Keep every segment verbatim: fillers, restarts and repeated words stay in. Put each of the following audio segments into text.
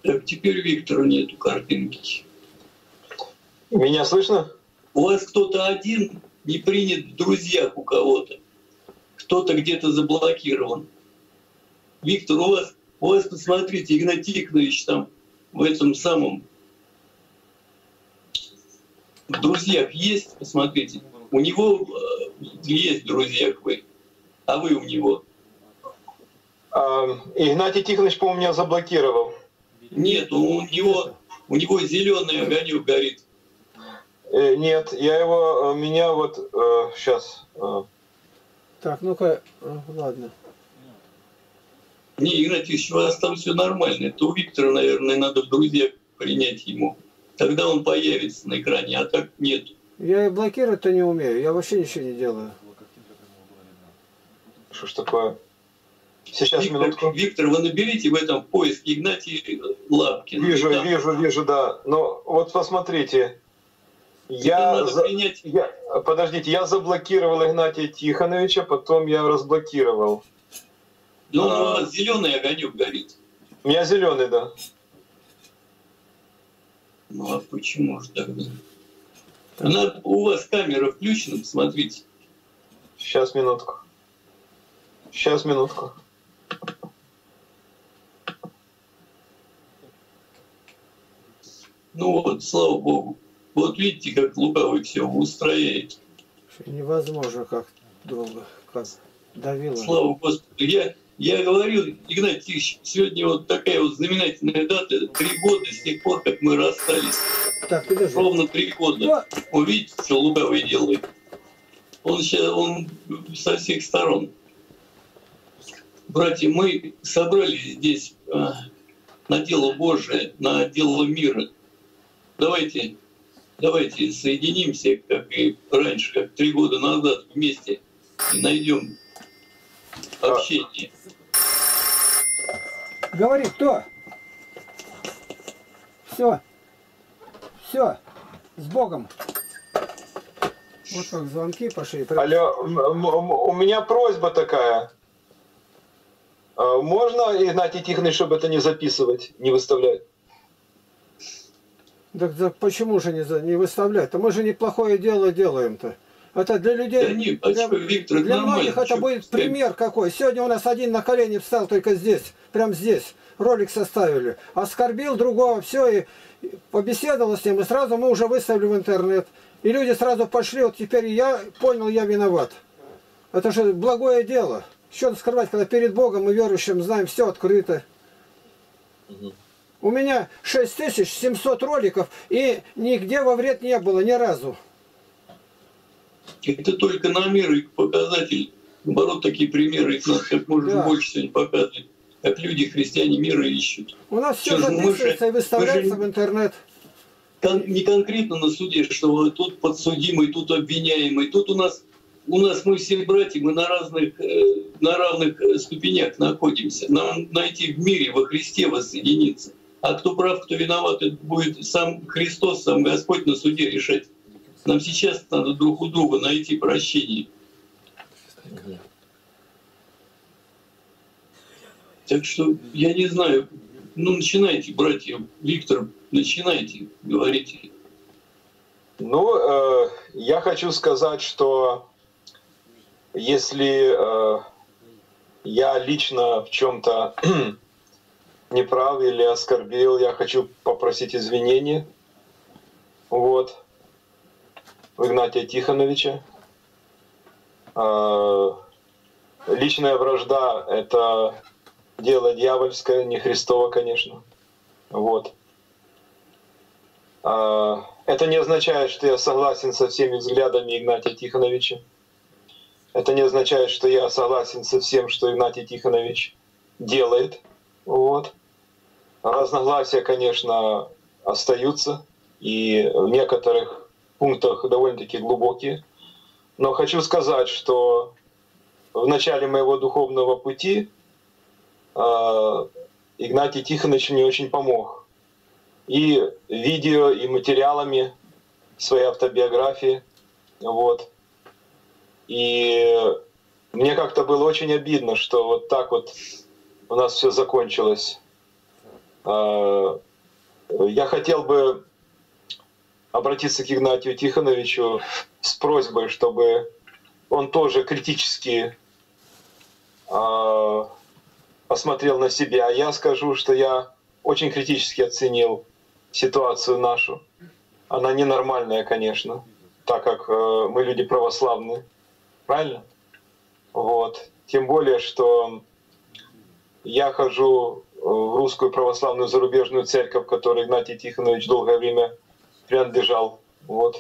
Так, теперь Виктора нету картинки. Меня слышно? У вас кто-то один не принят в друзьях у кого-то. Кто-то где-то заблокирован. Виктор, у вас, у вас, посмотрите, Игнатий Тихонович там в этом самом... В друзьях есть, посмотрите. У него э, есть в друзьях вы, а вы у него. А, Игнатий Тихонович, по-моему, меня заблокировал. Нет, у него, у него зеленый огонек горит. Э, нет, я его, меня вот, э, сейчас. Э. Так, ну-ка, ладно. Не, Игнатий Ильич, у вас там все нормально. Это у Виктора, наверное, надо в друзьях принять ему. Тогда он появится на экране, а так нет. Я и блокировать-то не умею, я вообще ничего не делаю. Что ж такое? Сейчас, Виктор, минутку. Виктор, вы наберите в этом поиске Игнатий Лапкин. Вижу, там... вижу, вижу, да. Но вот посмотрите. Я, за... принять... я... Подождите, я заблокировал Игнатия Тихоновича, потом я разблокировал. Ну, а... у вас зеленый огонек горит. У меня зеленый, да. Ну а почему же тогда? Она, у вас камера включена, посмотрите. Сейчас, минутку. Сейчас, минутку. Ну вот, слава Богу. Вот видите, как лукавый все устрояет. Невозможно как долго, как давило. Слава Господу. Я, я говорил, Игнатий Тихонович, сегодня вот такая вот знаменательная дата. Три года с тех пор, как мы расстались. Так, подожди. Ровно три года. Вы видите, что лукавый делает? Он сейчас, он со всех сторон. Братья, мы собрались здесь а, на дело Божие, на дело мира. Давайте, давайте соединимся, как и раньше, как три года назад вместе, и найдем общение. Говори, кто? Все. Все. С Богом. Вот как звонки пошли. Алло, у меня просьба такая. Можно, Игнатий Тихонович, чтобы это не записывать, не выставлять? Так, так почему же не, за, не выставлять-то? Мы же неплохое дело делаем-то. Это для людей, да нет, для, Виктор, для многих это будет сказать. Пример какой. Сегодня у нас один на колени встал только здесь, прям здесь. Ролик составили. Оскорбил другого, все, и побеседовал с ним, и сразу мы уже выставили в интернет. И люди сразу пошли, вот теперь я понял, я виноват. Это же благое дело. Что скрывать, когда перед Богом и верующим знаем, все открыто. Угу. У меня шесть тысяч семьсот роликов, и нигде во вред не было, ни разу. Это только на мир и показатель. Наоборот, такие примеры их надо как можно да. больше сегодня показывать. Как люди, христиане мира ищут. У нас все, все записывается же, и выставляется же, в интернет. Не конкретно на суде, что тут подсудимый, тут обвиняемый. Тут у нас, у нас мы все братья, мы на разных, на равных ступенях находимся. Нам найти в мире, во Христе воссоединиться. А кто прав, кто виноват, это будет сам Христос, сам Господь на суде решать. Нам сейчас надо друг у друга найти прощение. Так что я не знаю. Ну, начинайте, братья. Виктор, начинайте, говорите. Ну, э, я хочу сказать, что если э, я лично в чем-то неправ или оскорбил, я хочу попросить извинения. Вот. У Игнатия Тихоновича. Э, личная вражда — это дело дьявольское, не Христово, конечно. Вот. Э, это не означает, что я согласен со всеми взглядами Игнатия Тихоновича. Это не означает, что я согласен со всем, что Игнатий Тихонович делает. Вот. Разногласия, конечно, остаются, и в некоторых пунктах довольно-таки глубокие. Но хочу сказать, что в начале моего духовного пути э, Игнатий Тихонович мне очень помог. И видео, и материалами своей автобиографии. Вот. И мне как-то было очень обидно, что вот так вот у нас все закончилось. Я хотел бы обратиться к Игнатию Тихоновичу с просьбой, чтобы он тоже критически посмотрел на себя. Я скажу, что я очень критически оценил ситуацию нашу. Она ненормальная, конечно, так как мы люди православные. Правильно? Вот. Тем более, что я хожу в русскую православную зарубежную церковь, в которой Игнатий Тихонович долгое время принадлежал. Вот.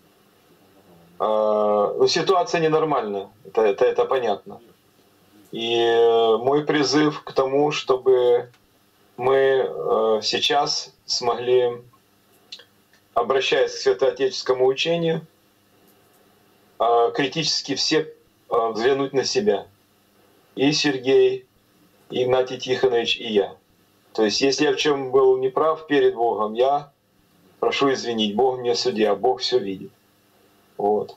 Но ситуация ненормальная, это, это, это понятно. И мой призыв к тому, чтобы мы сейчас смогли, обращаясь к святоотеческому учению, критически все взглянуть на себя. И Сергей, и Игнатий Тихонович, и я. То есть, если я в чем был неправ перед Богом, я прошу извинить. Бог мне судья, Бог все видит. Вот.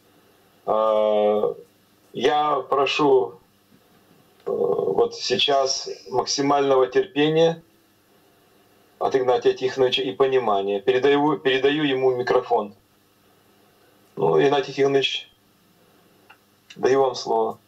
Я прошу вот сейчас максимального терпения от Игнатия Тихоновича и понимания. Передаю, передаю ему микрофон. Ну, Игнатий Тихонович, даю вам слово.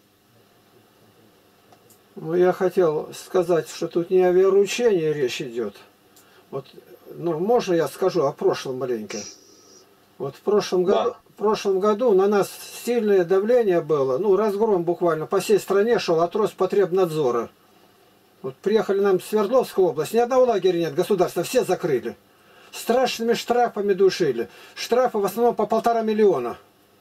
Ну, я хотел сказать, что тут не о вероучении речь идет. Вот, ну, можно я скажу о прошлом маленько? Вот в прошлом году, да. в прошлом году на нас сильное давление было, ну, разгром буквально по всей стране шел от Роспотребнадзора. Вот приехали нам в Свердловскую область, ни одного лагеря нет, государства, все закрыли. Страшными штрафами душили. Штрафы в основном по полтора миллиона.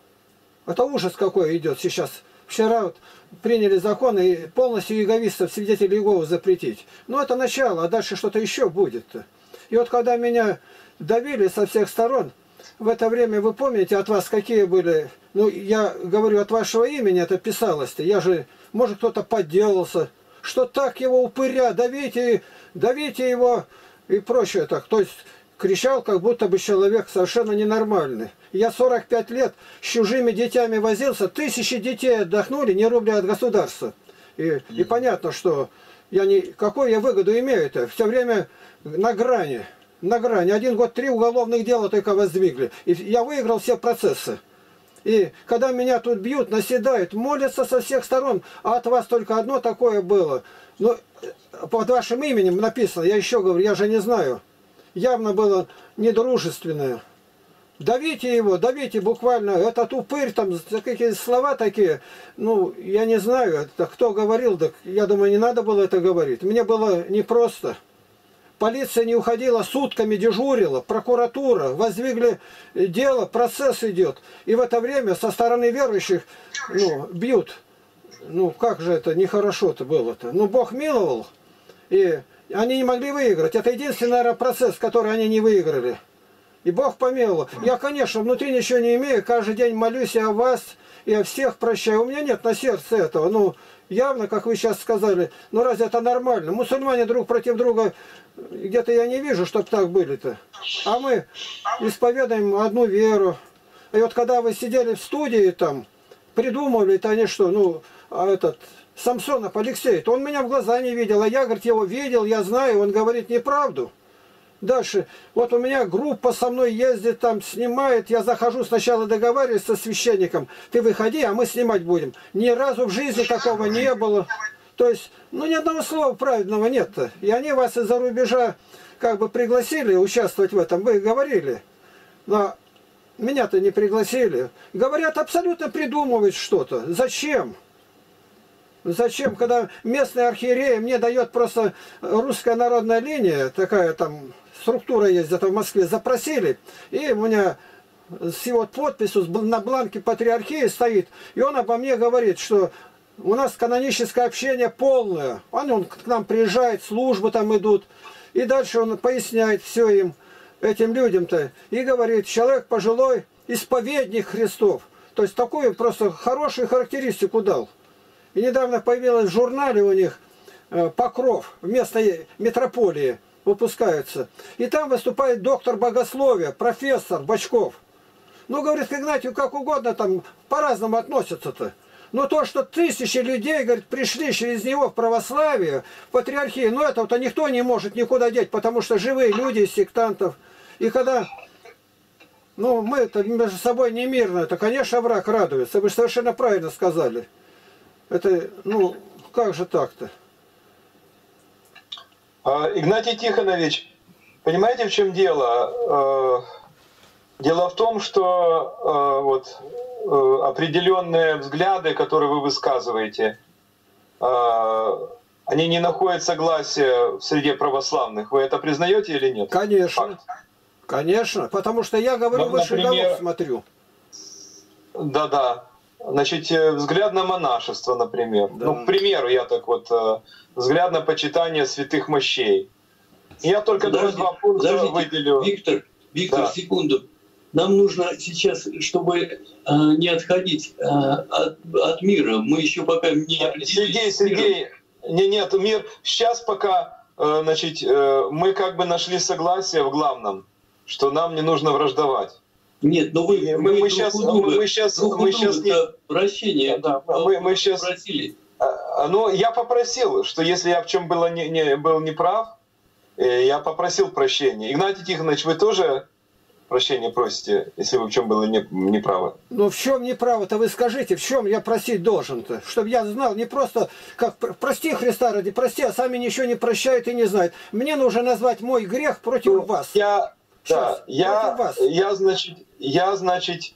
Это ужас какой идет сейчас. Вчера вот приняли закон и полностью иеговистов, свидетелей Иеговы запретить. Но это начало, а дальше что-то еще будет-то. И вот когда меня давили со всех сторон, в это время, вы помните, от вас какие были... Ну, я говорю, от вашего имени это писалось-то. Я же, может, кто-то подделался, что так его упыря, давите, давите его и прочее так. То есть кричал, как будто бы человек совершенно ненормальный. Я сорок пять лет с чужими детьми возился, тысячи детей отдохнули, не рубля от государства. И, и понятно, что я не, какую я выгоду имею-то? Все время на грани, на грани. Один год три уголовных дела только воздвигли. И я выиграл все процессы. И когда меня тут бьют, наседают, молятся со всех сторон, а от вас только одно такое было. Но под вашим именем написано, я еще говорю, я же не знаю. Явно было недружественное. Давите его, давите буквально, этот упырь, там какие слова такие, ну, я не знаю, это кто говорил, так я думаю, не надо было это говорить. Мне было непросто. Полиция не уходила, сутками дежурила, прокуратура, воздвигли дело, процесс идет. И в это время со стороны верующих, ну, бьют. Ну, как же это нехорошо-то было-то. Ну, Бог миловал, и они не могли выиграть. Это единственный, наверное, процесс, который они не выиграли. И Бог помиловал. Я, конечно, внутри ничего не имею, каждый день молюсь и о вас, и о всех прощаю. У меня нет на сердце этого. Ну, явно, как вы сейчас сказали, ну разве это нормально? Мусульмане друг против друга, где-то я не вижу, чтобы так были-то. А мы исповедаем одну веру. И вот когда вы сидели в студии там, придумывали, это они что, ну, а этот... Самсонов Алексей, то он меня в глаза не видел, а я, говорит, его видел, я знаю, он говорит неправду. Дальше, вот у меня группа со мной ездит, там снимает, я захожу, сначала договариваюсь со священником, ты выходи, а мы снимать будем. Ни разу в жизни такого не было. То есть, ну ни одного слова праведного нет-то. И они вас из-за рубежа как бы пригласили участвовать в этом, вы говорили. Но меня-то не пригласили. Говорят, абсолютно придумывают что-то. Зачем? Зачем, когда местная архиерея мне дает просто русская народная линия, такая там структура есть где-то в Москве, запросили, и у меня с его подписью на бланке патриархии стоит, и он обо мне говорит, что у нас каноническое общение полное. Он, он к нам приезжает, службы там идут, и дальше он поясняет все им, этим людям-то, и говорит, человек пожилой, исповедник Христов. То есть такую просто хорошую характеристику дал. И недавно появилось в журнале у них «Покров», вместо метрополии выпускается. И там выступает доктор богословия, профессор Бочков. Ну, говорит, к Игнатию как угодно, там по-разному относятся-то. Но то, что тысячи людей, говорит, пришли через него в православие, в патриархию, ну этого-то никто не может никуда деть, потому что живые люди из сектантов. И когда, ну, мы-то между собой не мирно, то, конечно, враг радуется. Вы совершенно правильно сказали. Это, ну, как же так-то? Игнатий Тихонович, понимаете, в чем дело? Дело в том, что вот определенные взгляды, которые вы высказываете, они не находят согласия в среде православных. Вы это признаете или нет? Конечно. Факт. Конечно. Потому что я говорю, Ну, выше например, голов смотрю. Да-да. Значит, взгляд на монашество, например. Да. Ну, к примеру, я так вот, взгляд на почитание святых мощей. Я только Подождите, два пункта подождите, выделю. Виктор, Виктор, Да. секунду. Нам нужно сейчас, чтобы э, не отходить э, от, от мира, мы еще пока не определились Сергей, с миром. Сергей, не, нет, мир, сейчас пока, э, значит, э, мы как бы нашли согласие в главном, что нам не нужно враждовать. Нет, но вы, Мы- вы мы друг щас- у друга- мы щас- друг у мы друга щас не- -то прощения Да, мы- мы щас- просили. А, Ну, я попросил, что если я в чем было не, не, был неправ, э, я попросил прощения. Игнатий Тихонович, вы тоже прощения просите, если вы в чем было не, неправы? Ну в чем неправо-то вы скажите, в чем я просить должен-то? Чтобы я знал, не просто как прости Христа ради, прости, а сами ничего не прощают и не знают. Мне нужно назвать мой грех против вас. Я, Сейчас, да, я, против вас. я, значит, я, значит,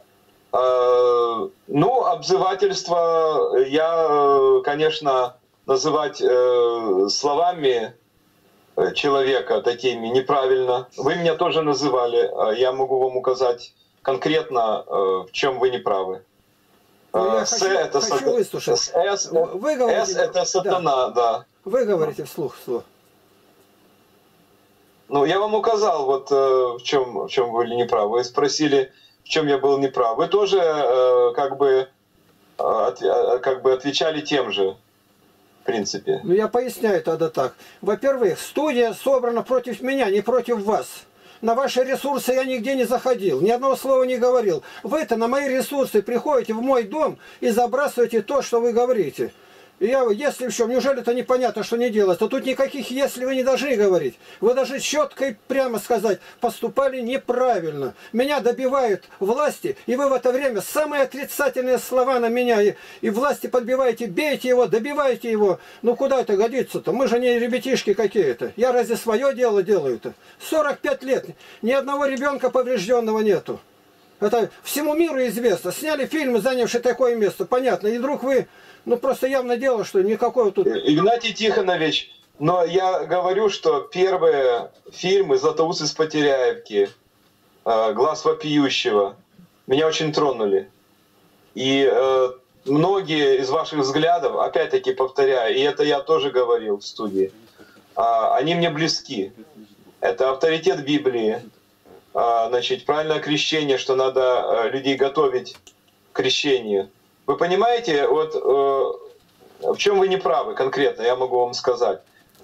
э, ну, обзывательство я, э, конечно, называть э, словами человека такими неправильно. Вы меня тоже называли. Я могу вам указать конкретно, э, в чем вы неправы. Ну, я Э, С хочу- это хочу сата- выслушать. С, С- Вы говорите, С это сатана, да. Вы говорите вслух слово. Ну, я вам указал, вот э, в чем, в чем вы были неправы. Вы спросили, в чем я был неправ. Вы тоже э, как бы, э, от- э, как бы отвечали тем же, в принципе. Ну я поясняю тогда так. Во-первых, студия собрана против меня, не против вас. На ваши ресурсы я нигде не заходил, ни одного слова не говорил. Вы-то на мои ресурсы приходите в мой дом и забрасываете то, что вы говорите. И я, если в чем, неужели это непонятно, что не делать? То тут никаких «если» вы не должны говорить. Вы должны четко и прямо сказать, поступали неправильно. Меня добивают власти, и вы в это время самые отрицательные слова на меня и, и власти подбиваете, бейте его, добиваете его. Ну куда это годится-то? Мы же не ребятишки какие-то. Я разве свое дело делаю-то? сорок пять лет, ни одного ребенка поврежденного нету. Это всему миру известно. Сняли фильмы, занявшие такое место, понятно. И вдруг вы... Ну, просто явно дело, что никакого тут... Игнатий Тихонович, но я говорю, что первые фильмы «Златоуст из Потеряевки», э, «Глаз вопиющего» меня очень тронули. И э, многие из ваших взглядов, опять-таки повторяю, и это я тоже говорил в студии, э, они мне близки. Это авторитет Библии, э, значит, правильное крещение, что надо э, людей готовить к крещению. Вы понимаете, вот э, в чем вы не правы конкретно, я могу вам сказать,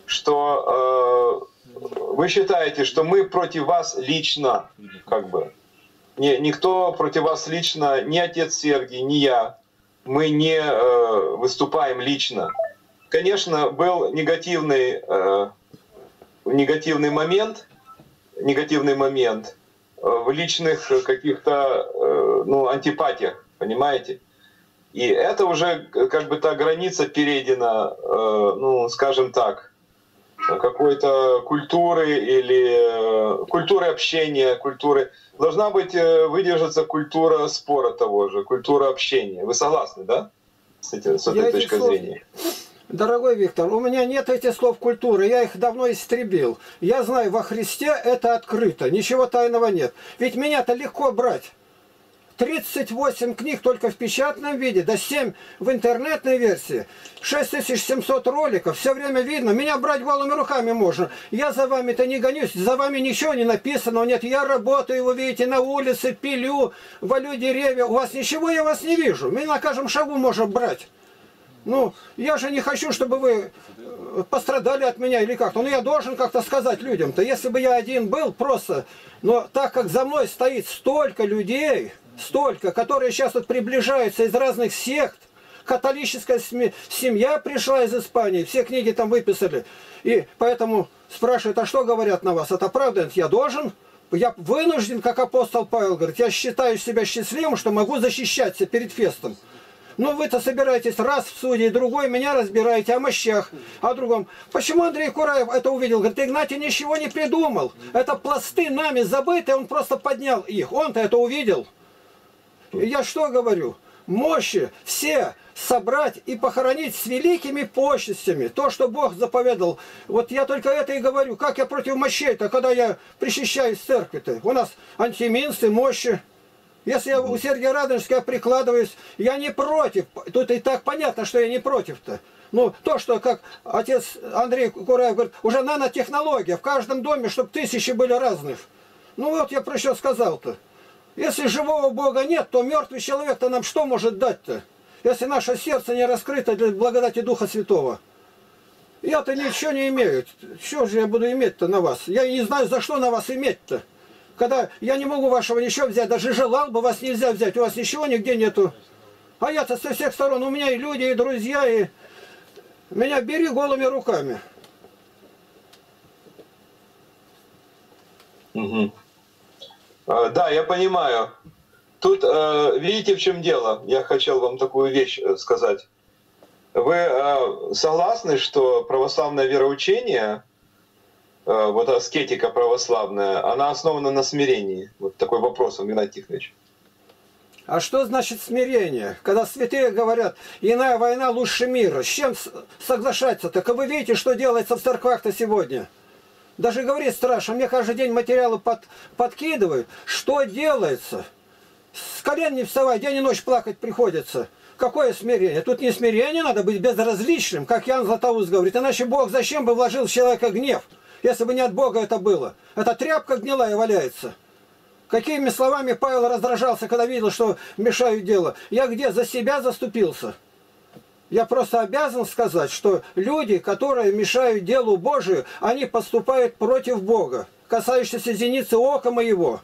что э, вы считаете, что мы против вас лично, как бы, не, никто против вас лично, ни отец Сергий, ни я, мы не э, выступаем лично. Конечно, был негативный, э, негативный момент, негативный момент э, в личных каких-то э, ну, антипатиях, понимаете? И это уже как бы та граница перейдена, э, ну, скажем так, какой-то культуры или э, культуры общения, культуры. Должна быть э, выдержаться культура спора того же, культура общения. Вы согласны, да? С, этим, с этой Я точки этих слов- зрения. Дорогой Виктор, у меня нет этих слов культуры, я их давно истребил. Я знаю, во Христе это открыто, ничего тайного нет. Ведь меня-то легко брать. тридцать восемь книг только в печатном виде, да семь в интернетной версии, шесть тысяч семьсот роликов, все время видно, меня брать голыми руками можно. Я за вами-то не гонюсь, за вами ничего не написано, нет, я работаю, вы видите, на улице, пилю, валю деревья, у вас ничего, я вас не вижу, меня на каждом шагу можно брать. Ну, я же не хочу, чтобы вы пострадали от меня или как-то. Ну, я должен как-то сказать людям-то, если бы я один был, просто, но так как за мной стоит столько людей, столько, которые сейчас вот приближаются из разных сект, католическая семья пришла из Испании, все книги там выписали. И поэтому спрашивают, а что говорят на вас? Это правда? Я должен, я вынужден, как апостол Павел говорит, я считаю себя счастливым, что могу защищаться перед Фестом. Ну вы-то собираетесь раз в суде, другой меня разбираете о мощах, о другом. Почему Андрей Кураев это увидел? Говорит, Игнатий ничего не придумал. Это пласты нами забытые, он просто поднял их. Он-то это увидел. И я что говорю? Мощи все собрать и похоронить с великими почестями. То, что Бог заповедал. Вот я только это и говорю. Как я против мощей-то, когда я причащаюсь в церкви-то? У нас антиминцы, мощи. Если я у Сергия Радонежского прикладываюсь, я не против. Тут и так понятно, что я не против-то. Ну, то, что, как отец Андрей Кураев говорит, уже нанотехнология. В каждом доме, чтобы тысячи были разных. Ну, вот я про что сказал-то. Если живого Бога нет, то мертвый человек-то нам что может дать-то? Если наше сердце не раскрыто для благодати Духа Святого. Я-то ничего не имею. Что же я буду иметь-то на вас? Я не знаю, за что на вас иметь-то. Когда я не могу вашего ничего взять, даже желал бы, вас нельзя взять, у вас ничего нигде нету. А я-то со всех сторон, у меня и люди, и друзья, и меня бери голыми руками. Угу. А, да, я понимаю. Тут, э, видите, в чем дело? Я хотел вам такую вещь сказать. Вы э, согласны, что православное вероучение, вот аскетика православная, она основана на смирении? Вот такой вопрос, Игнатий Тихонович. А что значит смирение? Когда святые говорят, иная война лучше мира. С чем соглашаться-то? Так вы видите, что делается в церквах-то сегодня? Даже говорить страшно. Мне каждый день материалы под, подкидывают. Что делается? С колен не вставай, день и ночь плакать приходится. Какое смирение? Тут не смирение, надо быть безразличным, как Ян Златоуст говорит. Иначе Бог зачем бы вложил в человека гнев? Если бы не от Бога это было. Эта тряпка гнилая валяется. Какими словами Павел раздражался, когда видел, что мешают дело. Я где? За себя заступился. Я просто обязан сказать, что люди, которые мешают делу Божию, они поступают против Бога, касающиеся зеницы ока моего.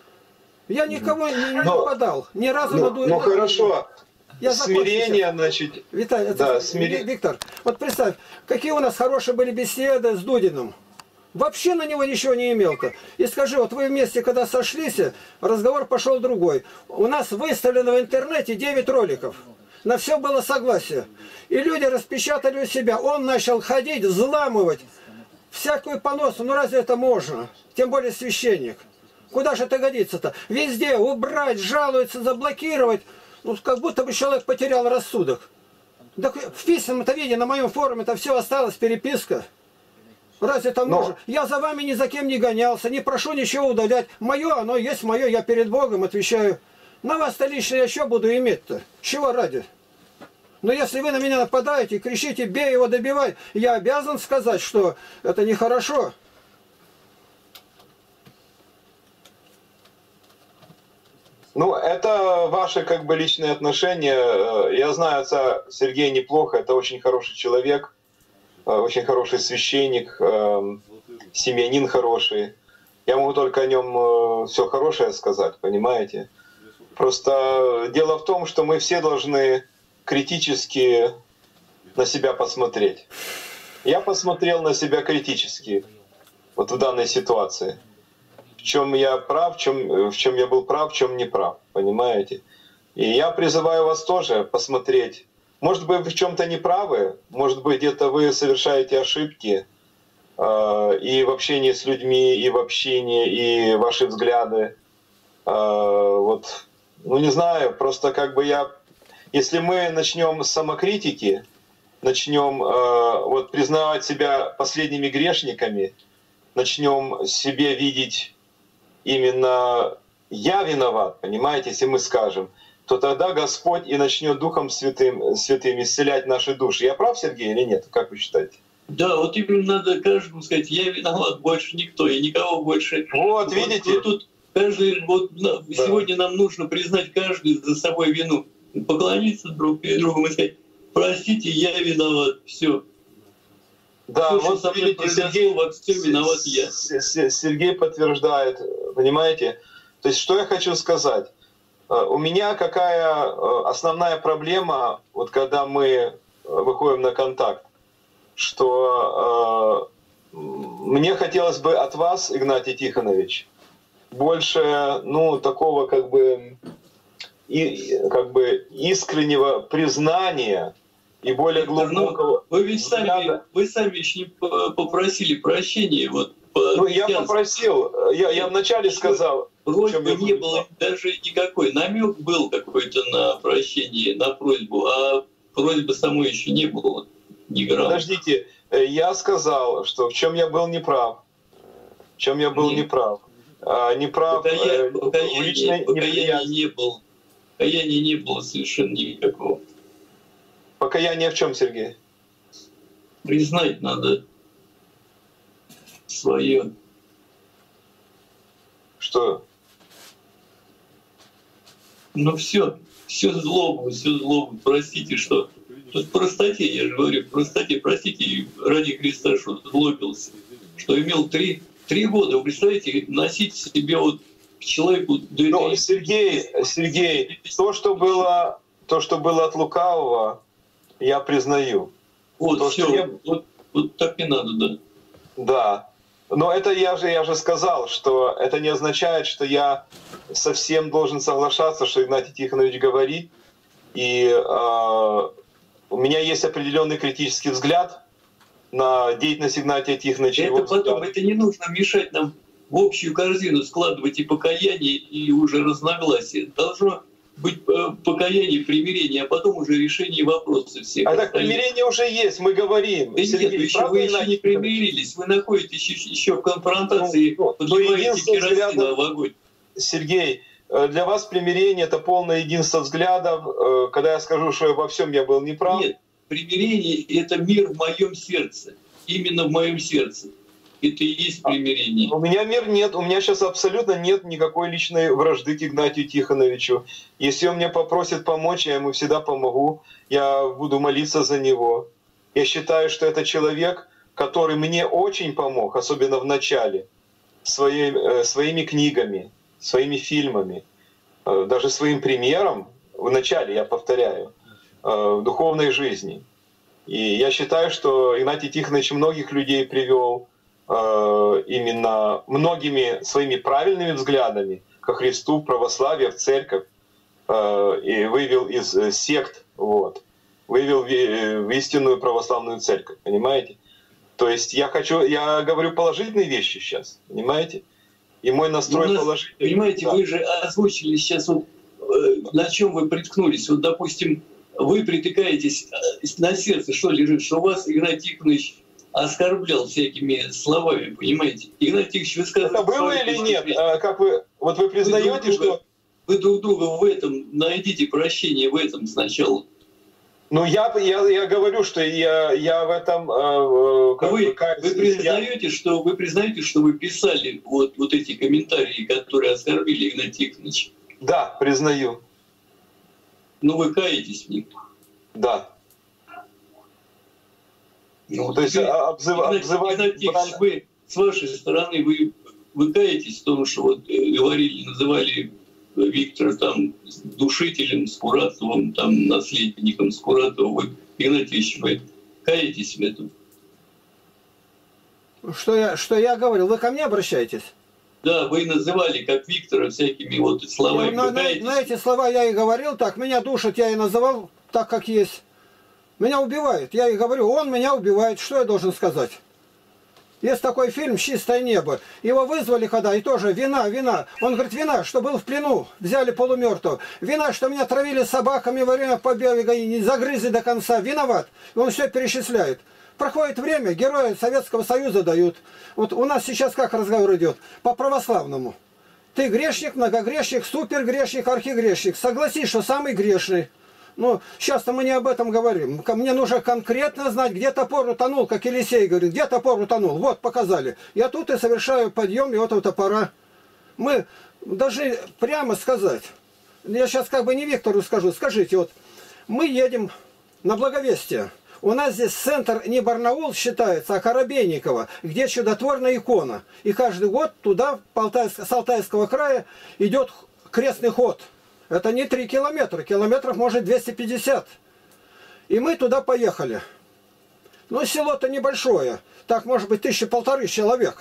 Я никого не, не но, нападал, ни разу ну, на дуэль. Ну хорошо. Я смирение, значит... Виталий, да, это, смири... Виктор, вот представь, какие у нас хорошие были беседы с Дудиным. Вообще на него ничего не имел-то. И скажи, вот вы вместе, когда сошлись, разговор пошел другой. У нас выставлено в интернете девять роликов. На все было согласие. И люди распечатали у себя. Он начал ходить, взламывать всякую поносу. Ну разве это можно? Тем более священник. Куда же это годится-то? Везде убрать, жалуются, заблокировать. Ну как будто бы человек потерял рассудок. Так в письменном-то виде на моем форуме это все осталось, переписка. Разве это Но... можно? Я за вами ни за кем не гонялся, не прошу ничего удалять. Мое, оно есть мое, я перед Богом отвечаю. На вас-то лично я еще буду иметь-то. Чего ради? Но если вы на меня нападаете, кричите, бей его, добивай, я обязан сказать, что это нехорошо. Ну, это ваши как бы личные отношения. Я знаю отца Сергея неплохо, это очень хороший человек. Очень хороший священник, семьянин хороший. Я могу только о нем все хорошее сказать, понимаете? Просто дело в том, что мы все должны критически на себя посмотреть. Я посмотрел на себя критически вот в данной ситуации. В чем я прав, в чем, в чем я был прав, в чем не прав, понимаете? И я призываю вас тоже посмотреть. Может быть, вы в чем-то не правы, может быть, где-то вы совершаете ошибки э, и в общении с людьми, и в общении, и ваши взгляды. Э, вот, ну не знаю, просто как бы я... Если мы начнем с самокритики, начнем э, вот, признавать себя последними грешниками, начнем себе видеть именно «я виноват», понимаете, если мы скажем, то тогда Господь и начнет Духом Святым, Святым исцелять наши души. Я прав, Сергей, или нет? Как вы считаете? Да, вот именно надо каждому сказать, я виноват, больше никто, и никого больше. Вот, видите? Вот тут каждый, вот да. Сегодня нам нужно признать каждый за собой вину, поклониться друг другу и сказать, простите, я виноват, все. Да, Все, вот что видите, Сергей, во всем виноват я. Сергей подтверждает, понимаете? То есть, что я хочу сказать? У меня какая основная проблема, вот когда мы выходим на контакт, что э, мне хотелось бы от вас, Игнатий Тихонович, больше, ну, такого как бы, и, как бы искреннего признания и более глубокого. Вы ведь сами, вы сами еще не попросили прощения. Вот, по ну, я попросил, я, я вначале сказал. Просьбы не было даже никакой. Намек был какой-то на прощение, на просьбу, а просьбы самой еще не было. Подождите, я сказал, что в чем я был неправ. В чем я был Нет. неправ. А, неправ покаяния, покаяния, личной покаяния не было. Покаяния не было совершенно никакого. Покаяние в чем, Сергей? Признать надо свое. Что? Ну все, все злобу, все злобу. Простите, что... Тут в простоте, я же говорю, в простоте, простите, ради Христа, что злобился. Что имел три, три года, вы представляете, носить себе вот к человеку... Ну, Сергей, Сергей, то, что было, то, что было от лукавого, я признаю. Вот, то, все, я... вот, вот так и надо, да. Да. Но это я же, я же сказал, что это не означает, что я совсем должен соглашаться, что Игнатий Тихонович говорит. И э, у меня есть определенный критический взгляд на деятельность Игнатия Тихоновича. Это потом, это не нужно мешать нам в общую корзину складывать и покаяние, и уже разногласия. Должно быть покаяние, примирение, а потом уже решение вопросов всех. А так примирение уже есть, мы говорим. Да Сергей, нет, еще, вы еще не примирились, вы находитесь еще, еще в конфронтации, ну, подливаете керосин в огонь. Сергей, для вас примирение — это полное единство взглядов. Когда я скажу, что во всем я был неправ. Нет, примирение — это мир в моем сердце, именно в моем сердце. Это и есть примирение. У меня мир нет, у меня сейчас абсолютно нет никакой личной вражды к Игнатию Тихоновичу. Если он мне попросит помочь, я ему всегда помогу. Я буду молиться за него. Я считаю, что это человек, который мне очень помог, особенно в начале, своей, своими книгами, своими фильмами, даже своим примером, в начале, я повторяю, в духовной жизни. И я считаю, что Игнатий Тихонович многих людей привел именно многими своими правильными взглядами ко Христу, в православие, в церковь, и вывел из сект, вот, вывел в истинную православную церковь, понимаете? То есть я хочу, я говорю положительные вещи сейчас, понимаете? И мой настрой нас, положительный. Понимаете, да. Вы же озвучили сейчас, вот, на чем вы приткнулись. Вот, допустим, вы притыкаетесь на сердце, что лежит, что у вас Игнатий Тихонович оскорблял всякими словами, понимаете? Игнатий Тихонович, вы сказали... Это было или нет? А, как вы, вот вы признаете, вы друг друга, что... Вы друг друга в этом найдите прощение, в этом сначала. Ну, я, я, я говорю, что я, я в этом... Э, как вы, вы, признаете, я... что, вы признаете, что вы писали вот, вот эти комментарии, которые оскорбили Игнатия Тихоновича? Да, признаю. Ну, вы каетесь в них? Да. Ну, то есть обзыв, обзывать... Игнатий, вы, с вашей стороны, вы, вы каетесь в том, что вот говорили, называли Виктора там душителем, Скуратовым, там наследником Скуратова. Вы, Игнатьевич, вы каетесь в этом? Что я, что я говорил? Вы ко мне обращаетесь? Да, вы называли как Виктора всякими вот словами. На, на, на эти слова я и говорил так. Меня душат, я и называл так, как есть. Меня убивает. Я и говорю, он меня убивает. Что я должен сказать? Есть такой фильм «Чистое небо». Его вызвали когда, и тоже вина, вина. Он говорит, вина, что был в плену, взяли полумертвого. Вина, что меня травили собаками во время побега и не загрызли до конца. Виноват. И он все перечисляет. Проходит время, герои Советского Союза дают. Вот у нас сейчас как разговор идет? По православному. Ты грешник, многогрешник, супергрешник, архигрешник. Согласись, что самый грешный. Ну, сейчас-то мы не об этом говорим. Мне нужно конкретно знать, где топор утонул, как Елисей говорит, где топор утонул. Вот, показали. Я тут и совершаю подъем и этого топора. Мы должны прямо сказать. Я сейчас как бы не Виктору скажу. Скажите, вот мы едем на Благовестие. У нас здесь центр не Барнаул считается, а Коробейниково, где чудотворная икона. И каждый год туда, с Алтайского края, идет крестный ход. Это не три километра, километров может двести пятьдесят. И мы туда поехали. Ну, село-то небольшое, так может быть тысячи полторы человек.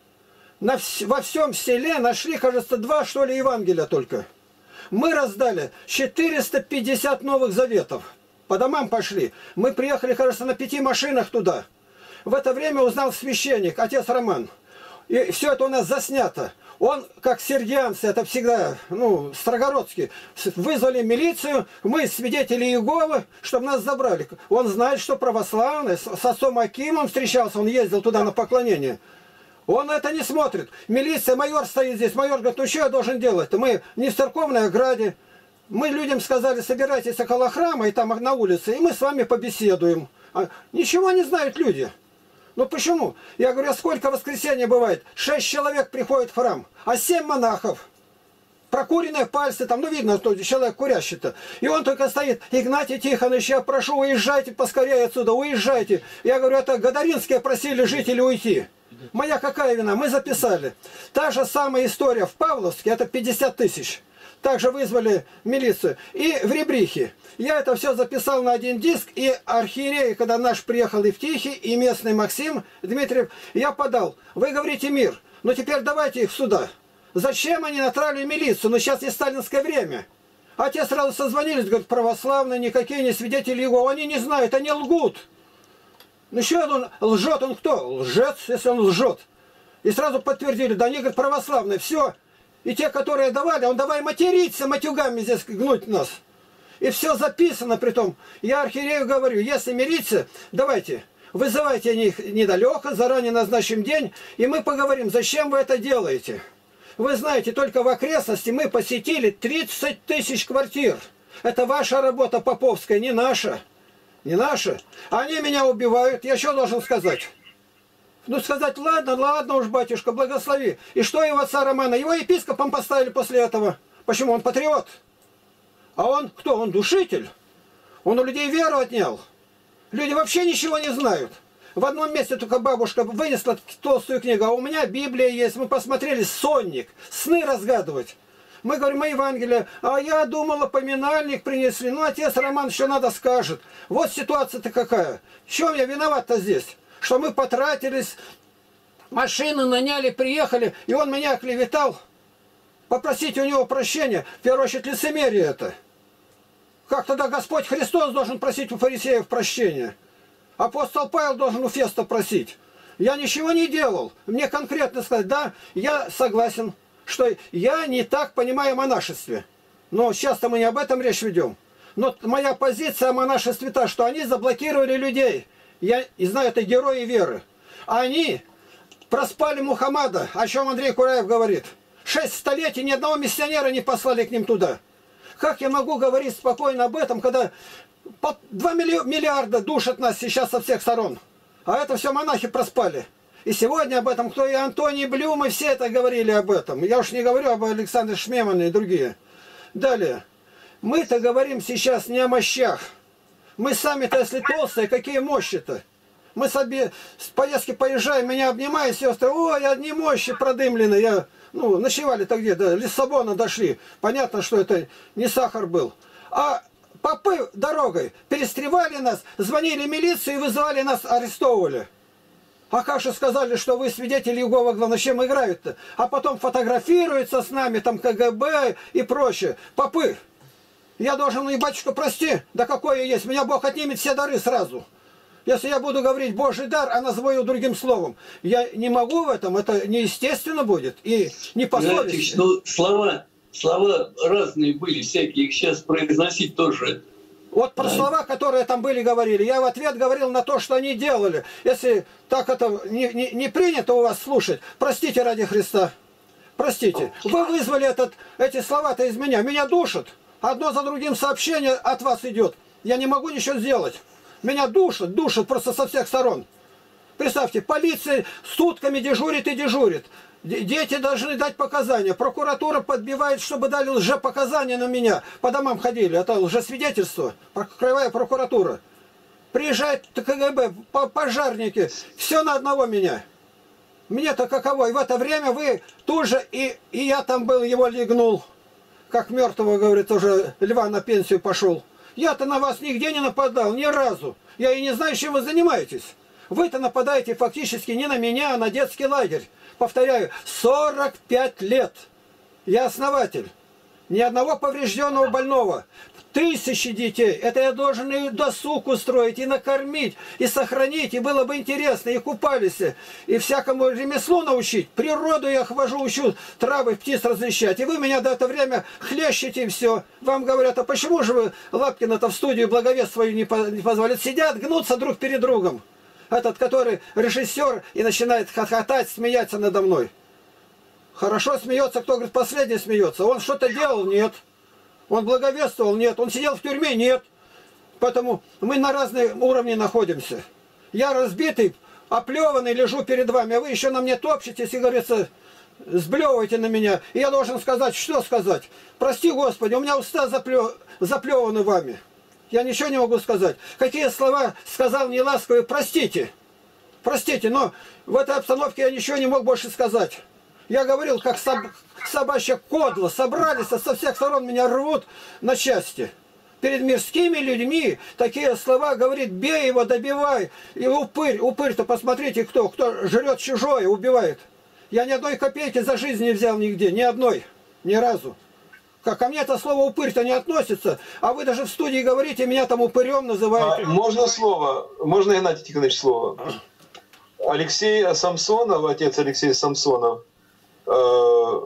На вс во всем селе нашли, кажется, два, что ли, Евангелия только. Мы раздали четыреста пятьдесят новых заветов. По домам пошли. Мы приехали, кажется, на пяти машинах туда. В это время узнал священник, отец Роман. И все это у нас заснято. Он, как сергианцы, это всегда, ну, строгородские, вызвали милицию, мы свидетели Иеговы, чтобы нас забрали. Он знает, что православный, с отцом Акимом встречался, он ездил туда на поклонение. Он это не смотрит. Милиция, майор стоит здесь. Майор говорит, ну что я должен делать? Мы не в церковной ограде. Мы людям сказали, собирайтесь около храма и там на улице, и мы с вами побеседуем. А ничего не знают люди. Ну почему? Я говорю, а сколько воскресенья бывает? Шесть человек приходит в храм, а семь монахов. Прокуренные пальцы, там, ну видно, что человек курящий-то. И он только стоит, Игнатий Тихонович, я прошу, уезжайте поскорее отсюда, уезжайте. Я говорю, это Гадаринские просили жители уйти. Моя какая вина? Мы записали. Та же самая история в Павловске, это пятьдесят тысяч. Также вызвали милицию. И в Ребрихе. Я это все записал на один диск. И архиерей, когда наш приехал и в Тихий, и местный Максим Дмитриев, я подал. Вы говорите мир. Но теперь давайте их сюда. Зачем они натравили милицию? Ну сейчас не сталинское время. А те сразу созвонились, говорят, православные, никакие не свидетели его. Они не знают, они лгут. Ну что он лжет? Он кто? Лжец, если он лжет. И сразу подтвердили, да они, говорят, православные. Все. И те, которые давали, он давай материться, матюгами здесь гнуть нас. И все записано при том. Я архиерею говорю, если милиция, давайте, вызывайте их недалеко, заранее назначим день, и мы поговорим, зачем вы это делаете. Вы знаете, только в окрестности мы посетили тридцать тысяч квартир. Это ваша работа поповская, не наша. Не наша. Они меня убивают, я что должен сказать? Ну сказать, ладно, ладно уж, батюшка, благослови. И что его отца Романа? Его епископом поставили после этого. Почему? Он патриот. А он кто? Он душитель. Он у людей веру отнял. Люди вообще ничего не знают. В одном месте только бабушка вынесла толстую книгу, а у меня Библия есть. Мы посмотрели, сонник, сны разгадывать. Мы говорим, мы Евангелие, а я думала, поминальник принесли. Ну, отец Роман еще надо скажет. Вот ситуация-то какая. В чем я виноват-то здесь? Что мы потратились, машины наняли, приехали, и он меня оклеветал. Попросить у него прощения, в первую очередь лицемерие это. Как тогда Господь Христос должен просить у фарисеев прощения? Апостол Павел должен у Феста просить. Я ничего не делал. Мне конкретно сказать, да, я согласен, что я не так понимаю о монашестве. Но сейчас-то мы не об этом речь ведем. Но моя позиция о монашестве та, что они заблокировали людей. Я и знаю, это герои веры. Они проспали Мухаммада, о чем Андрей Кураев говорит. Шесть столетий ни одного миссионера не послали к ним туда. Как я могу говорить спокойно об этом, когда два миллиарда душат нас сейчас со всех сторон? А это все монахи проспали. И сегодня об этом, кто и Антоний Блюм, и все это говорили об этом. Я уж не говорю об Александре Шмемане и другие. Далее. Мы-то говорим сейчас не о мощах. Мы сами-то, если толстые, какие мощи-то? Мы себе с поездки поезжаем, меня обнимают сестры, ой, одни мощи продымлены. Я, ну, ночевали-то где, до Лиссабона дошли. Понятно, что это не сахар был. А попы дорогой перестревали нас, звонили милицию и вызывали нас, арестовывали. А как же сказали, что вы свидетели Иеговы, главное, чем играют-то? А потом фотографируются с нами, там КГБ и прочее. Попы. Я должен, ну и батюшка, прости, да какое есть, меня Бог отнимет все дары сразу. Если я буду говорить Божий дар, а назову его другим словом, я не могу в этом, это неестественно будет и не по совести. Ну, слова, слова разные были всякие, их сейчас произносить тоже. Вот про да. слова, которые там были, говорили, я в ответ говорил на то, что они делали. Если так это не, не, не принято у вас слушать, простите ради Христа, простите. Вы вызвали этот, эти слова-то из меня, меня душат. Одно за другим сообщение от вас идет. Я не могу ничего сделать. Меня душат, душат просто со всех сторон. Представьте, полиция сутками дежурит и дежурит. Дети должны дать показания. Прокуратура подбивает, чтобы дали лжепоказания на меня. По домам ходили. Это лжесвидетельство. Краевая прокуратура. Приезжает КГБ, пожарники. Все на одного меня. Мне-то каково. И в это время вы тут же, и, и я там был, его легнул. как мертвого, говорит, уже льва на пенсию пошел. Я-то на вас нигде не нападал, ни разу. Я и не знаю, чем вы занимаетесь. Вы-то нападаете фактически не на меня, а на детский лагерь. Повторяю, сорок пять лет. Я основатель. Ни одного поврежденного больного. Тысячи детей. Это я должен и досуг устроить, и накормить, и сохранить. И было бы интересно, и купались, и всякому ремеслу научить. Природу я хвожу, учу травы, птиц различать. И вы меня до этого время хлещете, и все. Вам говорят, а почему же вы Лапкина-то в студию благовест свою не позвали? Сидят, гнутся друг перед другом. Этот, который режиссер, и начинает хохотать, смеяться надо мной. Хорошо смеется, кто, говорит, последний смеется. Он что-то делал? Нет. Он благовествовал? Нет. Он сидел в тюрьме? Нет. Поэтому мы на разные уровни находимся. Я разбитый, оплеванный, лежу перед вами, а вы еще на мне топчетесь и, говорится, сблевываете на меня. И я должен сказать, что сказать? Прости, Господи, у меня уста заплев... заплеваны вами. Я ничего не могу сказать. Какие слова сказал неласковые? Простите. Простите, но в этой обстановке я ничего не мог больше сказать. Я говорил, как соб... собачья кодла. Собрались, а со всех сторон меня рвут на части. Перед мирскими людьми такие слова говорит: бей его, добивай. И упырь, упырь-то посмотрите кто, кто жрет чужое, убивает. Я ни одной копейки за жизнь не взял нигде, ни одной, ни разу. Как ко мне это слово упырь-то не относится, а вы даже в студии говорите, меня там упырем называете. А, можно слово? Можно, Игнатий Тихонович, слово? Алексей Самсонов, отец Алексей Самсонов, э,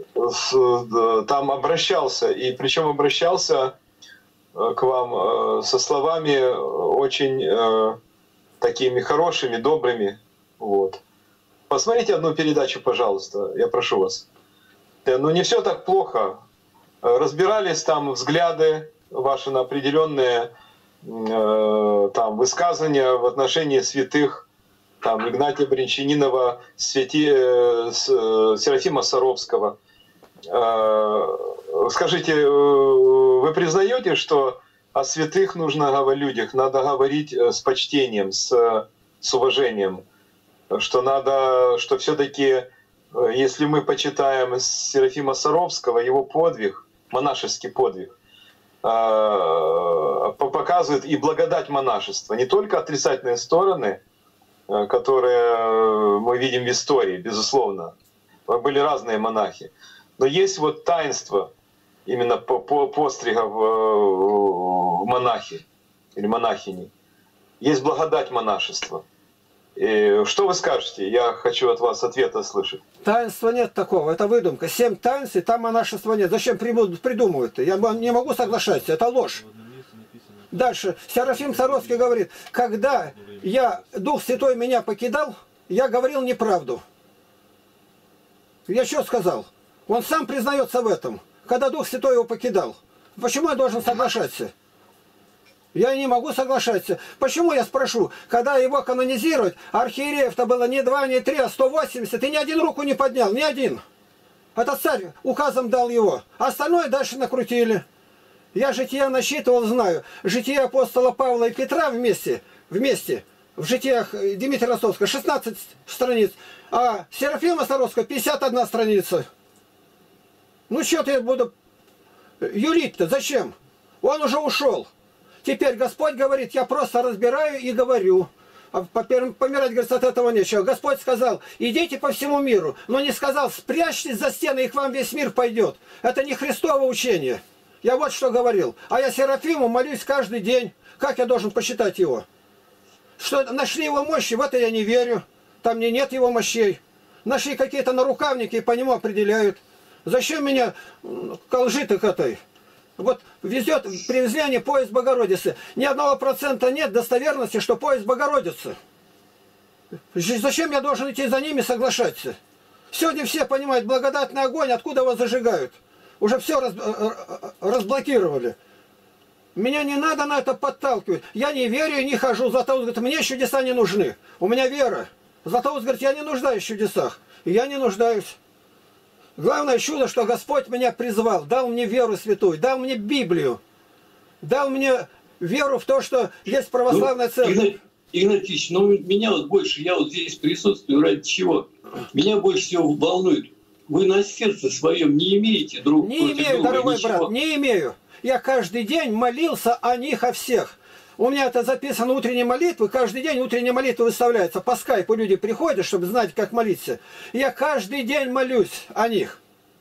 с, там обращался, и причем обращался к вам э, со словами очень э, такими хорошими, добрыми. Вот. Посмотрите одну передачу, пожалуйста, я прошу вас. Ну не все так плохо. Разбирались там взгляды ваши на определенные э, там высказывания в отношении святых, там Игнатия Бринчанинова, святи, э, Серафима Саровского. Э, скажите, вы признаете, что о святых нужно говорить, людях надо говорить с почтением, с, с уважением, что надо, что все-таки, если мы почитаем Серафима Саровского, его подвиг, монашеский подвиг, показывает и благодать монашества, не только отрицательные стороны, которые мы видим в истории, безусловно, были разные монахи, но есть вот таинство именно пострига в монахе или монахини, есть благодать монашества. И что вы скажете? Я хочу от вас ответа слышать. Таинства нет такого, это выдумка. Семь таинств, и там монашества нет. Зачем придумывают? Я не могу соглашаться, это ложь. Дальше. Серафим Саровский говорит, когда я, Дух Святой меня покидал, я говорил неправду. Я что сказал? Он сам признается в этом, когда Дух Святой его покидал. Почему я должен соглашаться? Я не могу соглашаться. Почему, я спрошу, когда его канонизировать, архиереев-то было не два, не три, а сто восемьдесят, и ни один руку не поднял, ни один. Этот царь указом дал его, а остальное дальше накрутили. Я жития насчитывал, знаю. Жития апостола Павла и Петра вместе, вместе, в житиях Дмитрия Ростовского шестнадцать страниц, а Серафима Саровского пятьдесят одна страница. Ну что-то я буду юлить-то, зачем? Он уже ушел. Теперь Господь говорит, я просто разбираю и говорю. А помирать, говорит, от этого нечего. Господь сказал, идите по всему миру. Но не сказал, спрячьтесь за стены, и к вам весь мир пойдет. Это не Христово учение. Я вот что говорил. А я Серафиму молюсь каждый день. Как я должен посчитать его? Что нашли его мощи, в это я не верю. Там не нет его мощей. Нашли какие-то нарукавники и по нему определяют. Зачем меня к лжи-то к этой? Вот везет, привезли они поезд Богородицы. Ни одного процента нет достоверности, что поезд Богородицы. Зачем я должен идти за ними соглашаться? Сегодня все понимают, благодатный огонь, откуда его зажигают. Уже все раз, разблокировали. Меня не надо на это подталкивать. Я не верю и не хожу. Златоуст говорит, мне чудеса не нужны. У меня вера. Златоуст говорит, я не нуждаюсь в чудесах. И я не нуждаюсь. Главное чудо, что Господь меня призвал, дал мне веру святую, дал мне Библию, дал мне веру в то, что есть православная церковь. Игнатий, ну меня вот больше, я вот здесь присутствую ради чего? Меня больше всего волнует, вы на сердце своем не имеете друг Не против имею, друга дорогой ничего. брат, не имею. Я каждый день молился о них, о всех. У меня это записано утренние молитвы, каждый день утренняя молитва выставляется. По скайпу люди приходят, чтобы знать, как молиться. Я каждый день молюсь о них.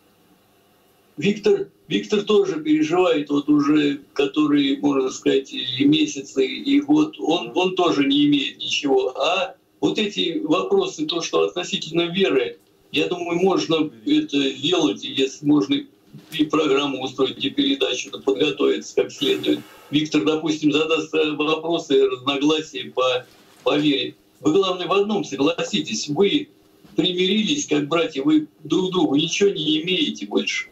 Виктор, Виктор тоже переживает, вот уже который, можно сказать, и месяцы, и год, он, он тоже не имеет ничего. А вот эти вопросы, то, что относительно веры, я думаю, можно это делать, если можно и программу устроить, и передачу, подготовиться как следует. Виктор, допустим, задаст вопросы, разногласия по, по вере. Вы, главное, в одном согласитесь, вы примирились, как братья, вы друг другу ничего не имеете больше.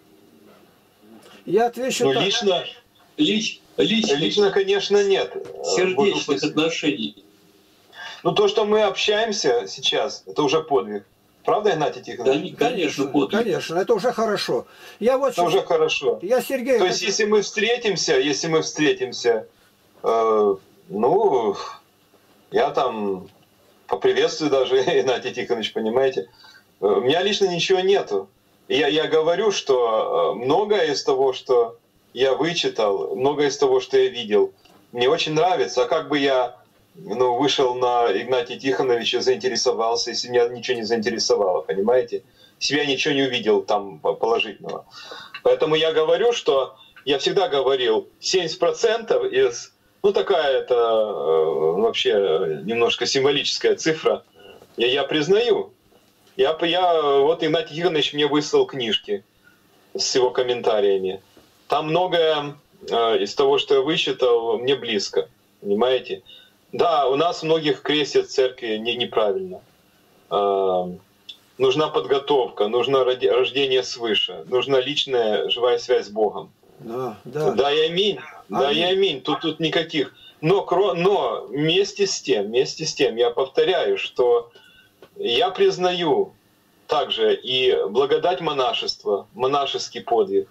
Я отвечу Ну, так. лично, Лич, лично, лично, конечно, нет. сердечных отношений. Ну, то, что мы общаемся сейчас, это уже подвиг. Правда, Игнатий Тихонович? Да, конечно, подвиг. Конечно, это уже хорошо. Я вот Это уже хорошо. Я Сергей. То есть, если мы встретимся, если мы встретимся, э, ну, я там поприветствую даже Игнатий Тихонович, понимаете? У меня лично ничего нету. Я, я говорю, что многое из того, что я вычитал, многое из того, что я видел, мне очень нравится. А как бы я ну, вышел на Игнатия Тихоновича, заинтересовался, если меня ничего не заинтересовало, понимаете? Если я ничего не увидел там положительного. Поэтому я говорю, что я всегда говорил, семьдесят процентов из... Ну, такая это э, вообще немножко символическая цифра. Я, я признаю. Я, я, вот Игнатий Тихонович мне выслал книжки с его комментариями. Там многое э, из того, что я вычитал, мне близко. Понимаете? Да, у нас многих крестят в церкви не, неправильно. Э, нужна подготовка, нужно рождение свыше, нужна личная живая связь с Богом. Да, да. Да и аминь. Да и аминь. Тут, тут никаких. Но, но вместе с тем, вместе с тем, я повторяю, что я признаю также и благодать монашества, монашеский подвиг,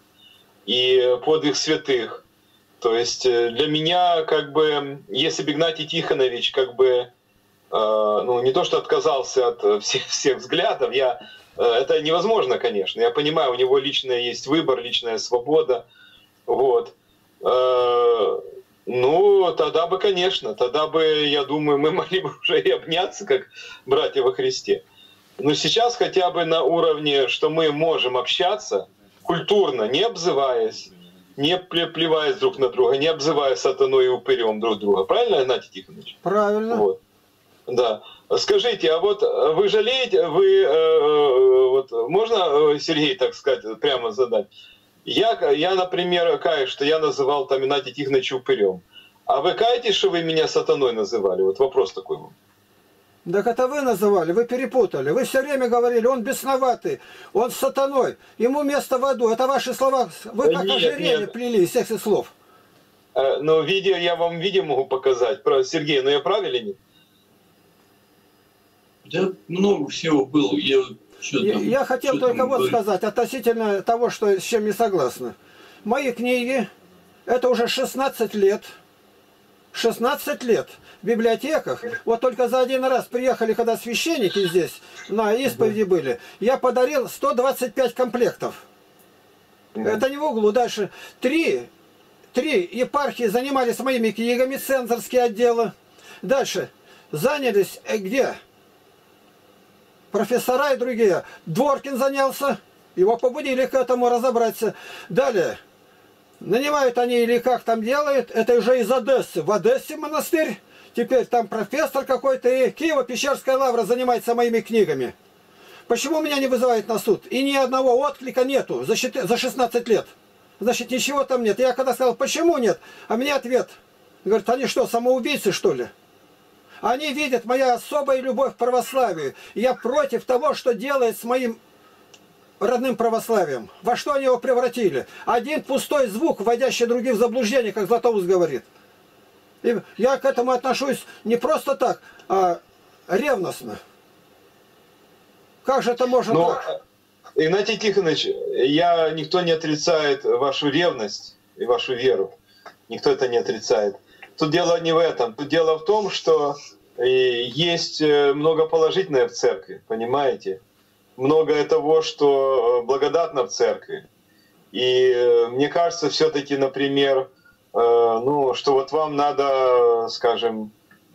и подвиг святых. То есть для меня, как бы, если бы Игнатий Тихонович, как бы, э, ну, не то что отказался от всех, всех взглядов, я, э, это невозможно, конечно. Я понимаю, у него личное есть выбор, личная свобода. Вот. Э, ну, тогда бы, конечно, тогда бы, я думаю, мы могли бы уже и обняться, как братья во Христе. Но сейчас хотя бы на уровне, что мы можем общаться культурно, не обзываясь, не плеваясь друг на друга, не обзывая сатаной и упырем друг друга. Правильно, Игнатий Тихонович? Правильно. Вот. Да. Скажите, а вот вы жалеете, вы, э, вот, можно, Сергей, так сказать, прямо задать? Я, я, например, каюсь, что я называл там Игнатия Тихоновича упырем. А вы каетесь, что вы меня сатаной называли? Вот вопрос такой вам. Так это вы называли, вы перепутали. Вы все время говорили, он бесноватый, он сатаной, ему место в аду. Это ваши слова, вы как Нет, ожерелье нет. плели из этих слов. Э, но видео, я вам видео могу показать. Про Сергей, но я прав или нет? Да много всего было. Я, что Я, там, я хотел что только там вот говорить. сказать относительно того, что, с чем не согласны. Мои книги, это уже шестнадцать лет. шестнадцать лет в библиотеках. Вот только за один раз приехали, когда священники здесь на исповеди были, я подарил сто двадцать пять комплектов. Это не в углу. Дальше три, три епархии занимались моими книгами, цензорские отделы. Дальше занялись э, где? Профессора и другие. Дворкин занялся. Его побудили к этому разобраться. Далее. Нанимают они или как там делают, это уже из Одессы. В Одессе монастырь, теперь там профессор какой-то, и Киево-Печерская лавра занимается моими книгами. Почему меня не вызывают на суд? И ни одного отклика нету за шестнадцать лет. Значит, ничего там нет. Я когда сказал, почему нет? А мне ответ. Говорят, они что, самоубийцы, что ли? Они видят моя особая любовь к православию. Я против того, что делает с моим родным православием. Во что они его превратили? Один пустой звук, вводящий других в заблуждение, как Златоуст говорит. И я к этому отношусь не просто так, а ревностно. Как же это можно Но, так? Игнатий Тихонович, я, никто не отрицает вашу ревность и вашу веру. Никто это не отрицает. Тут дело не в этом. Тут дело в том, что есть много положительного в церкви, понимаете? многое того, что благодатно в церкви. И мне кажется, все-таки, например, ну, что вот вам надо, скажем,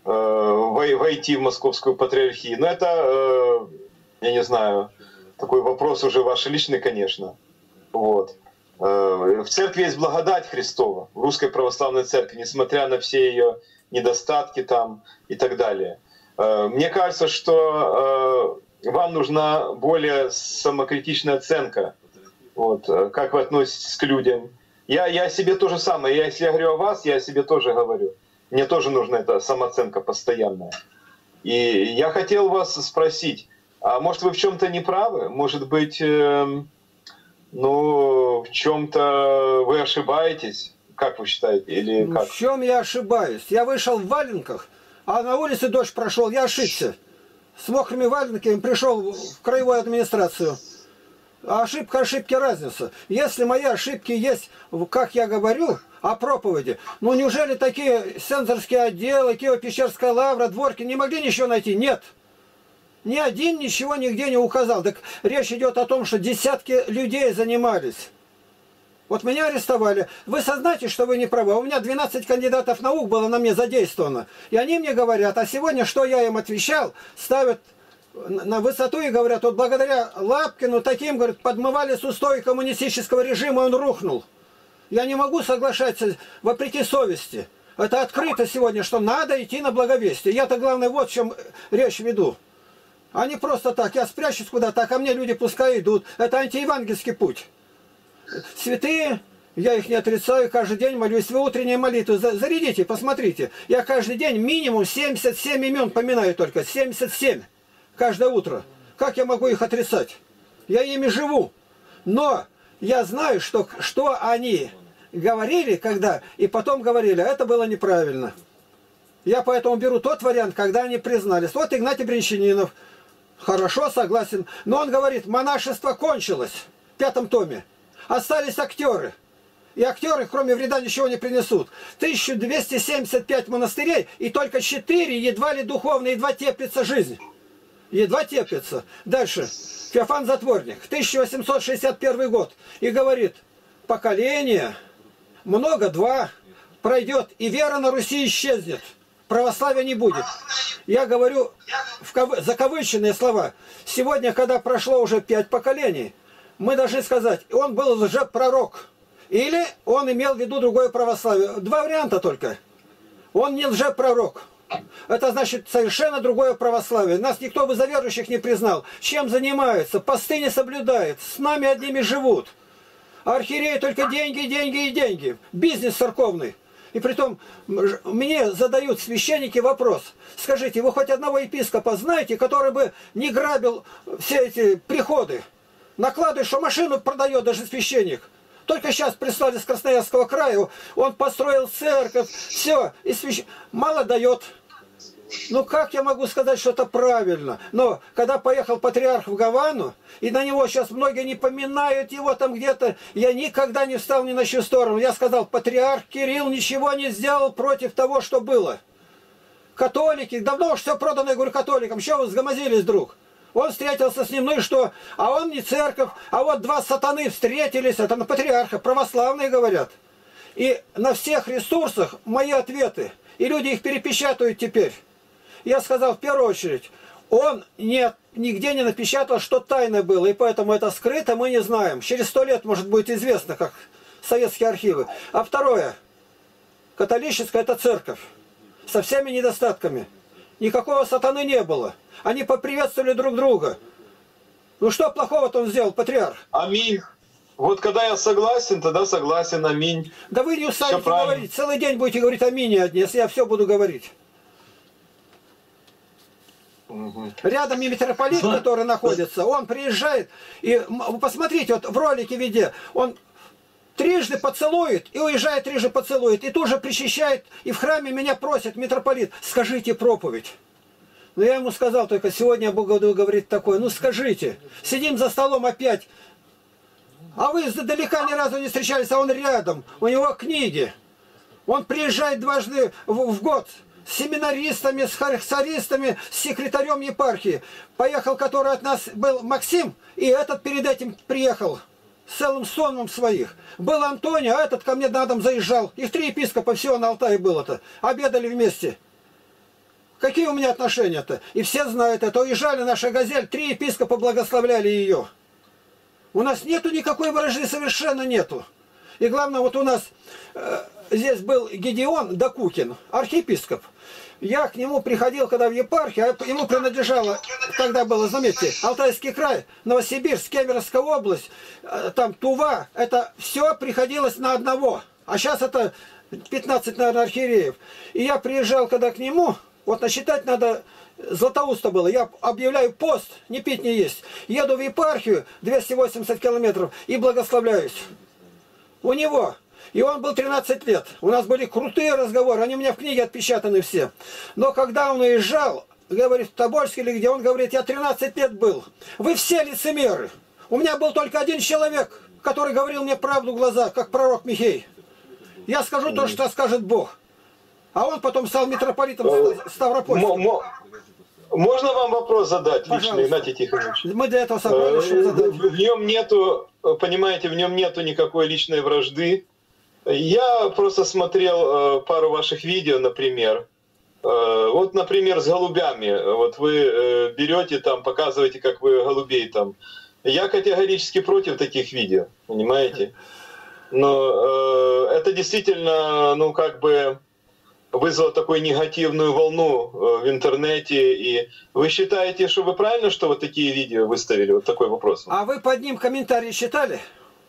войти в Московскую Патриархию. Но это, я не знаю, такой вопрос уже ваш личный, конечно. Вот. В церкви есть благодать Христова, в Русской Православной Церкви, несмотря на все ее недостатки там и так далее. Мне кажется, что вам нужна более самокритичная оценка, вот, как вы относитесь к людям. Я, я о себе то же самое. Я, если я говорю о вас, я о себе тоже говорю. Мне тоже нужна эта самооценка постоянная. И я хотел вас спросить, а может вы в чем-то не правы? Может быть, э, ну, в чем-то вы ошибаетесь? Как вы считаете? Или ну, как? В чем я ошибаюсь? Я вышел в валенках, а на улице дождь прошел, я ошибся. С мокрыми валенками пришел в краевую администрацию. А ошибка, ошибки разница. Если мои ошибки есть, как я говорю, о проповеди, ну неужели такие сензорские отделы, Киево-Печерская лавра, Дворки не могли ничего найти? Нет. Ни один ничего нигде не указал. Так речь идет о том, что десятки людей занимались. Вот меня арестовали. Вы сознайте, что вы не правы. У меня двенадцать кандидатов наук было на мне задействовано. И они мне говорят, а сегодня, что я им отвечал, ставят на высоту и говорят, вот благодаря Лапкину таким, говорят, подмывали с устои коммунистического режима, он рухнул. Я не могу соглашаться вопреки совести. Это открыто сегодня, что надо идти на благовестие. Я-то, главное, вот в чем речь веду. А не просто так, я спрячусь куда-то, а ко мне люди пускай идут. Это антиевангельский путь. Святые, я их не отрицаю, каждый день молюсь. Вы утренние молитвы зарядите, посмотрите. Я каждый день минимум семьдесят семь имен поминаю только. семьдесят семь каждое утро. Как я могу их отрицать? Я ими живу. Но я знаю, что, что они говорили, когда, и потом говорили, а это было неправильно. Я поэтому беру тот вариант, когда они признались. Вот Игнатий Брянчанинов. Хорошо, согласен. Но он говорит, монашество кончилось в пятом томе. Остались актеры. И актеры, кроме вреда, ничего не принесут. тысяча двести семьдесят пять монастырей, и только четыре едва ли духовные, едва теплится жизнь. Едва теплится. Дальше. Феофан Затворник, тысяча восемьсот шестьдесят первый год. И говорит, поколение, много, два, пройдет, и вера на Руси исчезнет. Православия не будет. Я говорю в кав... закавыченные слова. Сегодня, когда прошло уже пять поколений, мы должны сказать, он был лжепророк. Или он имел в виду другое православие. Два варианта только. Он не лжепророк. Это значит совершенно другое православие. Нас никто бы за верующих не признал. Чем занимаются? Посты не соблюдают. С нами одними живут. А архиереи только деньги, деньги и деньги. Бизнес церковный. И притом мне задают священники вопрос. Скажите, вы хоть одного епископа знаете, который бы не грабил все эти приходы? Накладывает, что машину продает даже священник. Только сейчас прислали с Красноярского края, он построил церковь, все, и свящ... мало дает. Ну как я могу сказать, что это правильно? Но когда поехал патриарх в Гавану, и на него сейчас многие не поминают его там где-то, я никогда не встал ни на чью сторону. Я сказал, патриарх Кирилл ничего не сделал против того, что было. Католики, давно уж все продано, я говорю, католикам, что вы сгомозились, друг? Он встретился с ним, ну и что? А он не церковь, а вот два сатаны встретились, это на патриарха, православные говорят. И на всех ресурсах мои ответы, и люди их перепечатают теперь. Я сказал, в первую очередь, он не, нигде не напечатал, что тайное было, и поэтому это скрыто, мы не знаем. Через сто лет, может, будет известно, как советские архивы. А второе, католическая это церковь, со всеми недостатками. Никакого сатаны не было. Они поприветствовали друг друга. Ну что плохого-то он сделал, патриарх? Аминь. Вот когда я согласен, тогда согласен, аминь. Да вы не устанете говорить. Целый день будете говорить аминь одни, если я все буду говорить. Угу. Рядом и митрополит, который находится, он приезжает, и вы посмотрите, вот в ролике виде, он трижды поцелует и уезжает, трижды поцелует, и тут же причащает, и в храме меня просит митрополит, скажите проповедь. Но я ему сказал только, сегодня я буду говорить такое, ну скажите, сидим за столом опять, а вы издалека ни разу не встречались, а он рядом, у него книги, он приезжает дважды в, в год, с семинаристами, с харисаристами, с секретарем епархии. Поехал, который от нас был Максим, и этот перед этим приехал с целым сонмом своих. Был Антоний, а этот ко мне на дом заезжал. Их три епископа всего на Алтае было-то. Обедали вместе. Какие у меня отношения-то? И все знают это. Уезжали наша «Газель», три епископа благословляли ее. У нас нету никакой вражды, совершенно нету. И главное, вот у нас э, здесь был Гедеон Докукин, архиепископ. Я к нему приходил, когда в епархию, а ему принадлежало, тогда было, заметьте, Алтайский край, Новосибирск, Кемеровская область, э, там Тува, это все приходилось на одного. А сейчас это пятнадцать, наверное, архиереев. И я приезжал, когда к нему, вот насчитать надо... Златоуста было. Я объявляю пост, не пить, не есть. Еду в епархию двести восемьдесят километров и благословляюсь. У него. И он был тринадцать лет. У нас были крутые разговоры. Они у меня в книге отпечатаны все. Но когда он уезжал, говорит, в Тобольске или где, он говорит, я тринадцать лет был. Вы все лицемеры. У меня был только один человек, который говорил мне правду в глаза, как пророк Михей. Я скажу то, что скажет Бог. А он потом стал митрополитом Ставропольским. Можно вам вопрос задать личный, Пожалуйста. Игнатий Тихонович? Мы для этого собрались, чтобы задать. В нем нету, понимаете, в нем нету никакой личной вражды. Я просто смотрел пару ваших видео, например. Вот, например, с голубями. Вот вы берете там, показываете, как вы голубей там. Я категорически против таких видео, понимаете? Но это действительно, ну, как бы... вызвало такую негативную волну в интернете. И вы считаете, что вы правильно, что вот такие видео выставили? Вот такой вопрос. А вы под ним комментарии читали?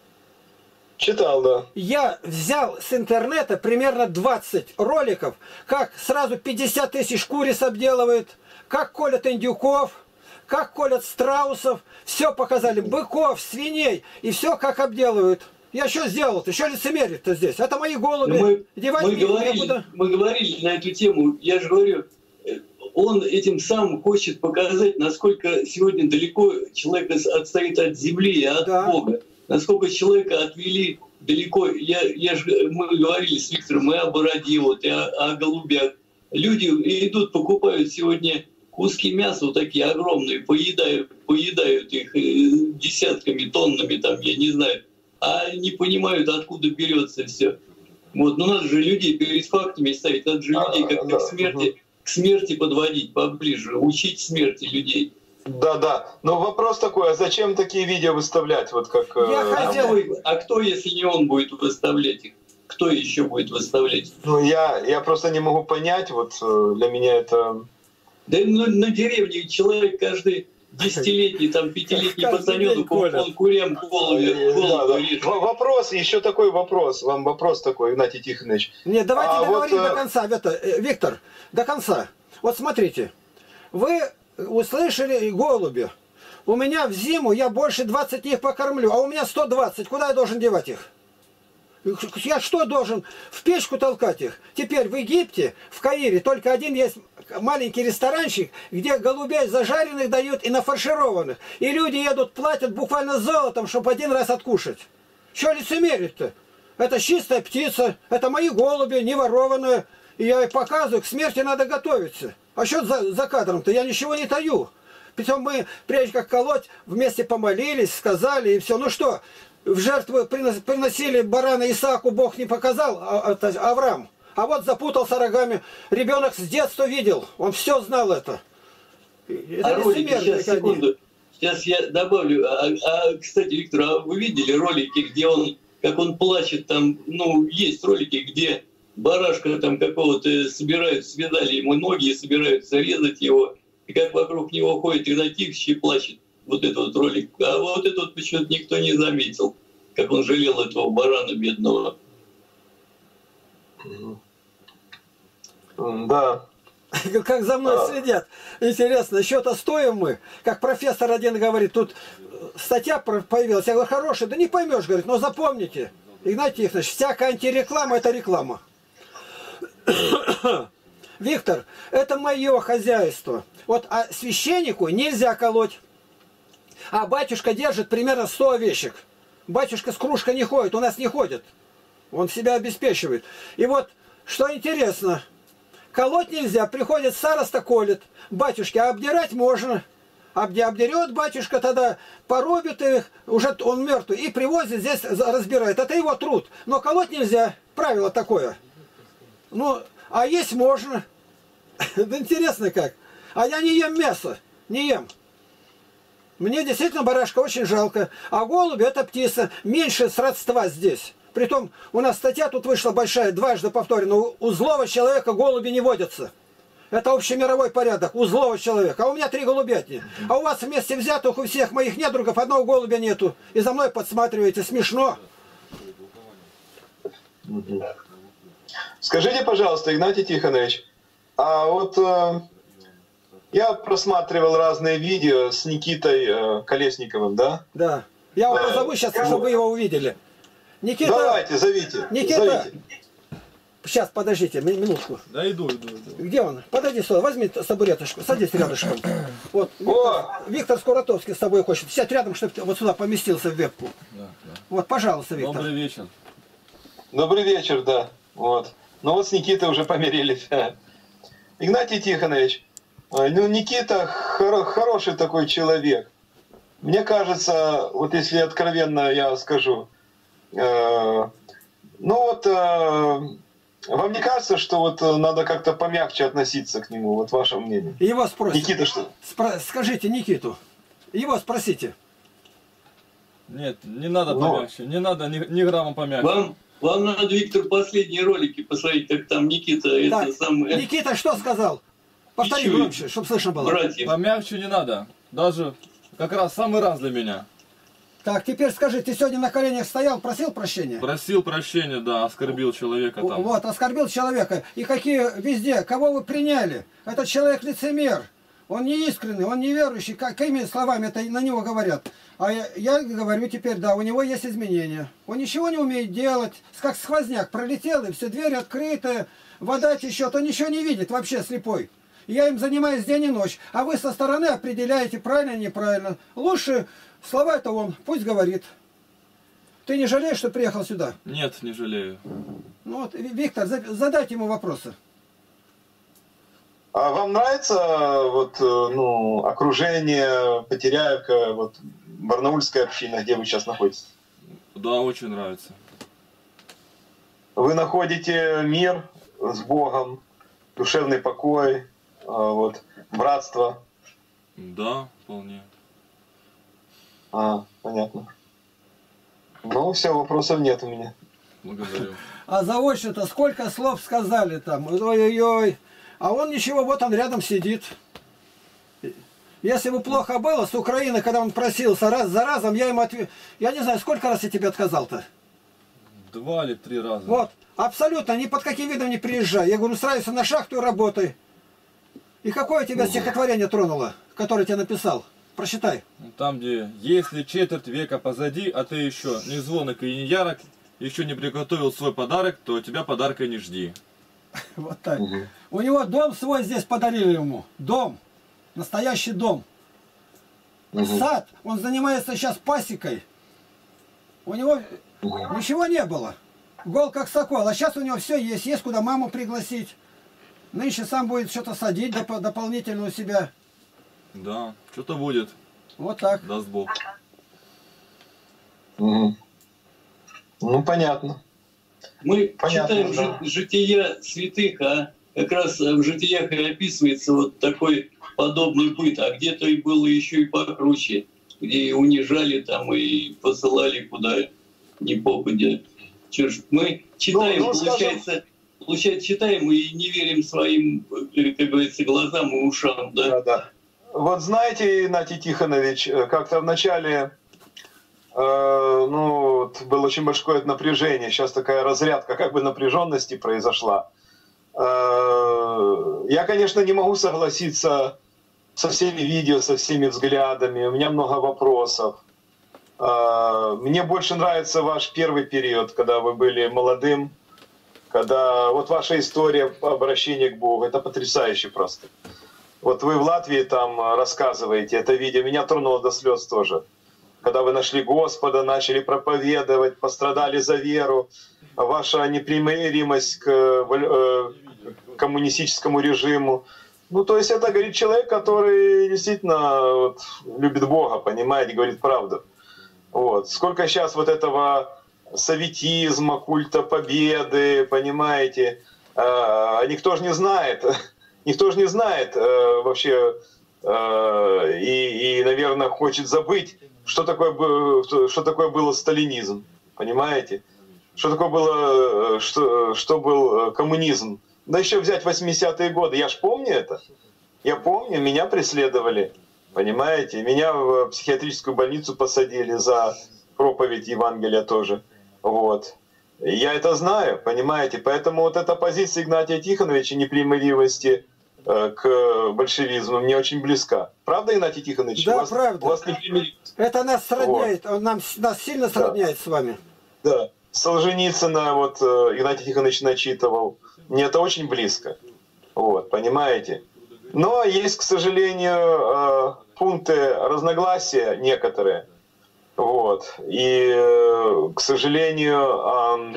Читал, да. Я взял с интернета примерно двадцать роликов, как сразу пятьдесят тысяч куриц обделывают, как колят индюков, как колят страусов. Все показали, быков, свиней, и все как обделывают. Я что сделал-то? Еще лицемерие-то здесь. Это мои голуби. Мы, Девать мы, не говорили, некуда. мы говорили на эту тему. Я же говорю, он этим самым хочет показать, насколько сегодня далеко человек отстоит от земли и от Да. Бога. Насколько человека отвели далеко. Я, я же, мы говорили с Виктором и о бороде, вот, и о, о голубях. Люди идут, покупают сегодня куски мяса вот такие огромные, поедают, поедают их десятками, тоннами, там, я не знаю. А не понимают, откуда берется все. Вот, ну надо же людей перед фактами ставить, надо же людей как-то к смерти, к смерти подводить поближе, учить смерти людей. Да, да. Но вопрос такой, а зачем такие видео выставлять? Вот как. Я э, А кто, а кто, если не он будет выставлять их? Кто еще будет выставлять? Ну я, я просто не могу понять. Вот э, для меня это. Да ну, на деревне человек каждый десятилетний, там пятилетний пацанёнок, он курям голову Да, да. режет. В- Вопрос, еще такой вопрос. Вам вопрос такой, Игнатий Тихонович. Нет, давайте А договорим вот, э, до конца. Это, э, Виктор, до конца. Вот смотрите, вы услышали голуби. У меня в зиму я больше двадцати их покормлю, а у меня сто двадцать. Куда я должен девать их? Я что должен? В печку толкать их? Теперь в Египте, в Каире, только один есть маленький ресторанчик, где голубей зажаренных дают и нафаршированных. И люди едут, платят буквально золотом, чтобы один раз откушать. Что лицемерить-то? Это чистая птица, это мои голуби, не ворованные. И я их показываю, к смерти надо готовиться. А что за, за кадром-то? Я ничего не таю. Притом мы, прежде как колоть, вместе помолились, сказали и все. Ну что, в жертву приносили барана Исааку, Бог не показал, а, а, Авраам. А вот запутался рогами. Ребенок с детства видел, он все знал это. Это А ролики, лицемерие, сейчас, секунду, сейчас я добавлю. А, а, кстати, Виктор, а вы видели ролики, где он, как он плачет там, ну, есть ролики, где барашка там какого-то собирают, связали ему ноги и собираются резать его, и как вокруг него ходит Игнатьевич и плачет. Вот этот вот ролик. А вот этот вот почему-то никто не заметил, как он жалел этого барана бедного. Да. Как за мной следят. Интересно, счета стоим мы. Как профессор один говорит, тут статья появилась. Я говорю, хорошая, да не поймешь, говорит, но запомните, Игнатий Тихонович, всякая антиреклама – это реклама. Виктор, это мое хозяйство. Вот а священнику нельзя колоть. А батюшка держит примерно сто овечек. Батюшка с кружкой не ходит, у нас не ходит. Он себя обеспечивает. И вот, что интересно, Колоть нельзя, приходит староста, колет. Батюшки, а обдирать можно. Обде- Обдерет батюшка, тогда порубит их, уже он мертвый, и привозит здесь, разбирает. Это его труд. Но колоть нельзя, правило такое. Ну, а есть можно. Интересно как. А я не ем мясо, не ем. Мне действительно барашка очень жалко. А голуби это птица, меньше сродства здесь. Притом у нас статья тут вышла большая, дважды повторена. У злого человека голуби не водятся. Это общемировой порядок, у злого человека. А у меня три голубятни. А у вас вместе взятых у всех моих недругов одного голубя нету. И за мной подсматриваете. Смешно. Скажите, пожалуйста, Игнатий Тихонович, а вот э, я просматривал разные видео с Никитой э, Колесниковым, да? Да. Я его позову сейчас, чтобы вы его увидели. Никита... Давайте, зовите. Никита... Зовите. Сейчас, подождите, ми- минутку. Да иду, иду, иду. Где он? Подойди сюда, возьми табуреточку, садись рядышком. Вот, Виктор, О! Виктор Скуратовский с тобой хочет. Сядь рядом, чтобы ты вот сюда поместился в вебку. Да, да. Вот, пожалуйста, Виктор. Добрый вечер. Добрый вечер, да. Вот. Ну вот с Никитой уже помирились. Игнатий Тихонович, э, ну Никита хоро- хороший такой человек. Мне кажется, вот если откровенно я скажу, э, ну вот э, вам не кажется, что вот э, надо как-то помягче относиться к нему? Вот ваше мнение. Его спросите. Никита что? Спро- Скажите Никиту. Его спросите. Нет, не надо Но. помягче, не надо ни, ни грамма помягче. Вам, вам надо, Виктор, последние ролики посмотреть, как там Никита, Так, это самое, Никита что сказал? Повтори Ничего. громче, чтобы слышно было. братьев. Помягче не надо. Даже как раз самый раз для меня. Так, теперь скажи, ты сегодня на коленях стоял, просил прощения? Просил прощения, да, оскорбил человека там. Вот, оскорбил человека. И какие везде, кого вы приняли? Этот человек лицемер. Он не искренний, он неверующий. Какими словами это на него говорят? А я, я говорю теперь, да, у него есть изменения. Он ничего не умеет делать. Как сквозняк пролетел, и все двери открыты, вода течет. Он ничего не видит, вообще слепой. Я им занимаюсь день и ночь. А вы со стороны определяете, правильно или неправильно. Лучше слова это он, пусть говорит. Ты не жалеешь, что приехал сюда? Нет, не жалею. Ну вот, Виктор, задайте ему вопросы. А вам нравится вот, э, ну, окружение Потеряевка, вот, барнаульская община, где вы сейчас находитесь? Да, очень нравится. Вы находите мир с Богом, душевный покой, э, вот, братство. Да, вполне. А, понятно. Ну, все, вопросов нет у меня. Благодарю. А заочно-то сколько слов сказали там, ой-ой-ой. А он ничего, вот он рядом сидит. Если бы плохо было с Украины, когда он просился раз за разом, я ему ответ... Я не знаю, сколько раз я тебе отказал-то? Два или три раза. Вот, абсолютно, ни под каким видом не приезжай. Я говорю, устраивайся на шахту и работай. И какое тебя стихотворение тронуло, которое я написал? Прочитай. Там, где «Если четверть века позади, а ты еще не звонок и не ярок, еще не приготовил свой подарок, то тебя подарка не жди». Вот так. У него дом свой здесь подарили ему. Дом. Настоящий дом. Сад. Он занимается сейчас пасекой. У него ничего не было. Гол как сокол. А сейчас у него все есть. Есть куда маму пригласить. Нынче сам будет что-то садить доп дополнительно у себя. Да, что-то будет. Вот так. Даст Бог. Угу. Ну, понятно. Мы Понятно, читаем да. жи- жития святых, а как раз в житиях и описывается вот такой подобный быт, а где-то и было еще и покруче, где и унижали там и посылали куда ни попадя. Чё ж, мы читаем, Ну, ну, скажем- получается, получается, читаем и не верим своим, э, как говорится, глазам и ушам, да? Да, да. Вот знаете, Игнатий Тихонович, как-то в начале э, ну, вот было очень большое напряжение, сейчас такая разрядка как бы напряженности произошла. Э, я, конечно, не могу согласиться со всеми видео, со всеми взглядами, у меня много вопросов. Э, мне больше нравится ваш первый период, когда вы были молодым, когда вот ваша история обращения к Богу, это потрясающе просто. Вот вы в Латвии там рассказываете это видео, меня тронуло до слез тоже. Когда вы нашли Господа, начали проповедовать, пострадали за веру, ваша непримиримость к, коммунистическому режиму. Ну, то есть это, говорит, человек, который действительно вот, любит Бога, понимаете, говорит правду. Вот. Сколько сейчас вот этого советизма, культа победы, понимаете, э, никто же не знает, никто же не знает э, вообще э, и, и, наверное, хочет забыть, что такое, что такое было сталинизм, понимаете, что такое было, что, что был коммунизм. Да еще взять восьмидесятые годы, я ж помню это, я помню, меня преследовали, понимаете, меня в психиатрическую больницу посадили за проповедь Евангелия тоже, вот. Я это знаю, понимаете, поэтому вот эта позиция Игнатия Тихоновича непримиримости э, к большевизму мне очень близка. Правда, Игнатий Тихонович? Да, у вас, правда. У вас непримирим... Это нас сродняет, вот. нам, нас сильно сродняет да. с вами. Да. Солженицына вот Игнатий Тихонович начитывал. Мне это очень близко. Вот, понимаете? Но есть, к сожалению, пункты разногласия некоторые. Вот. И, к сожалению,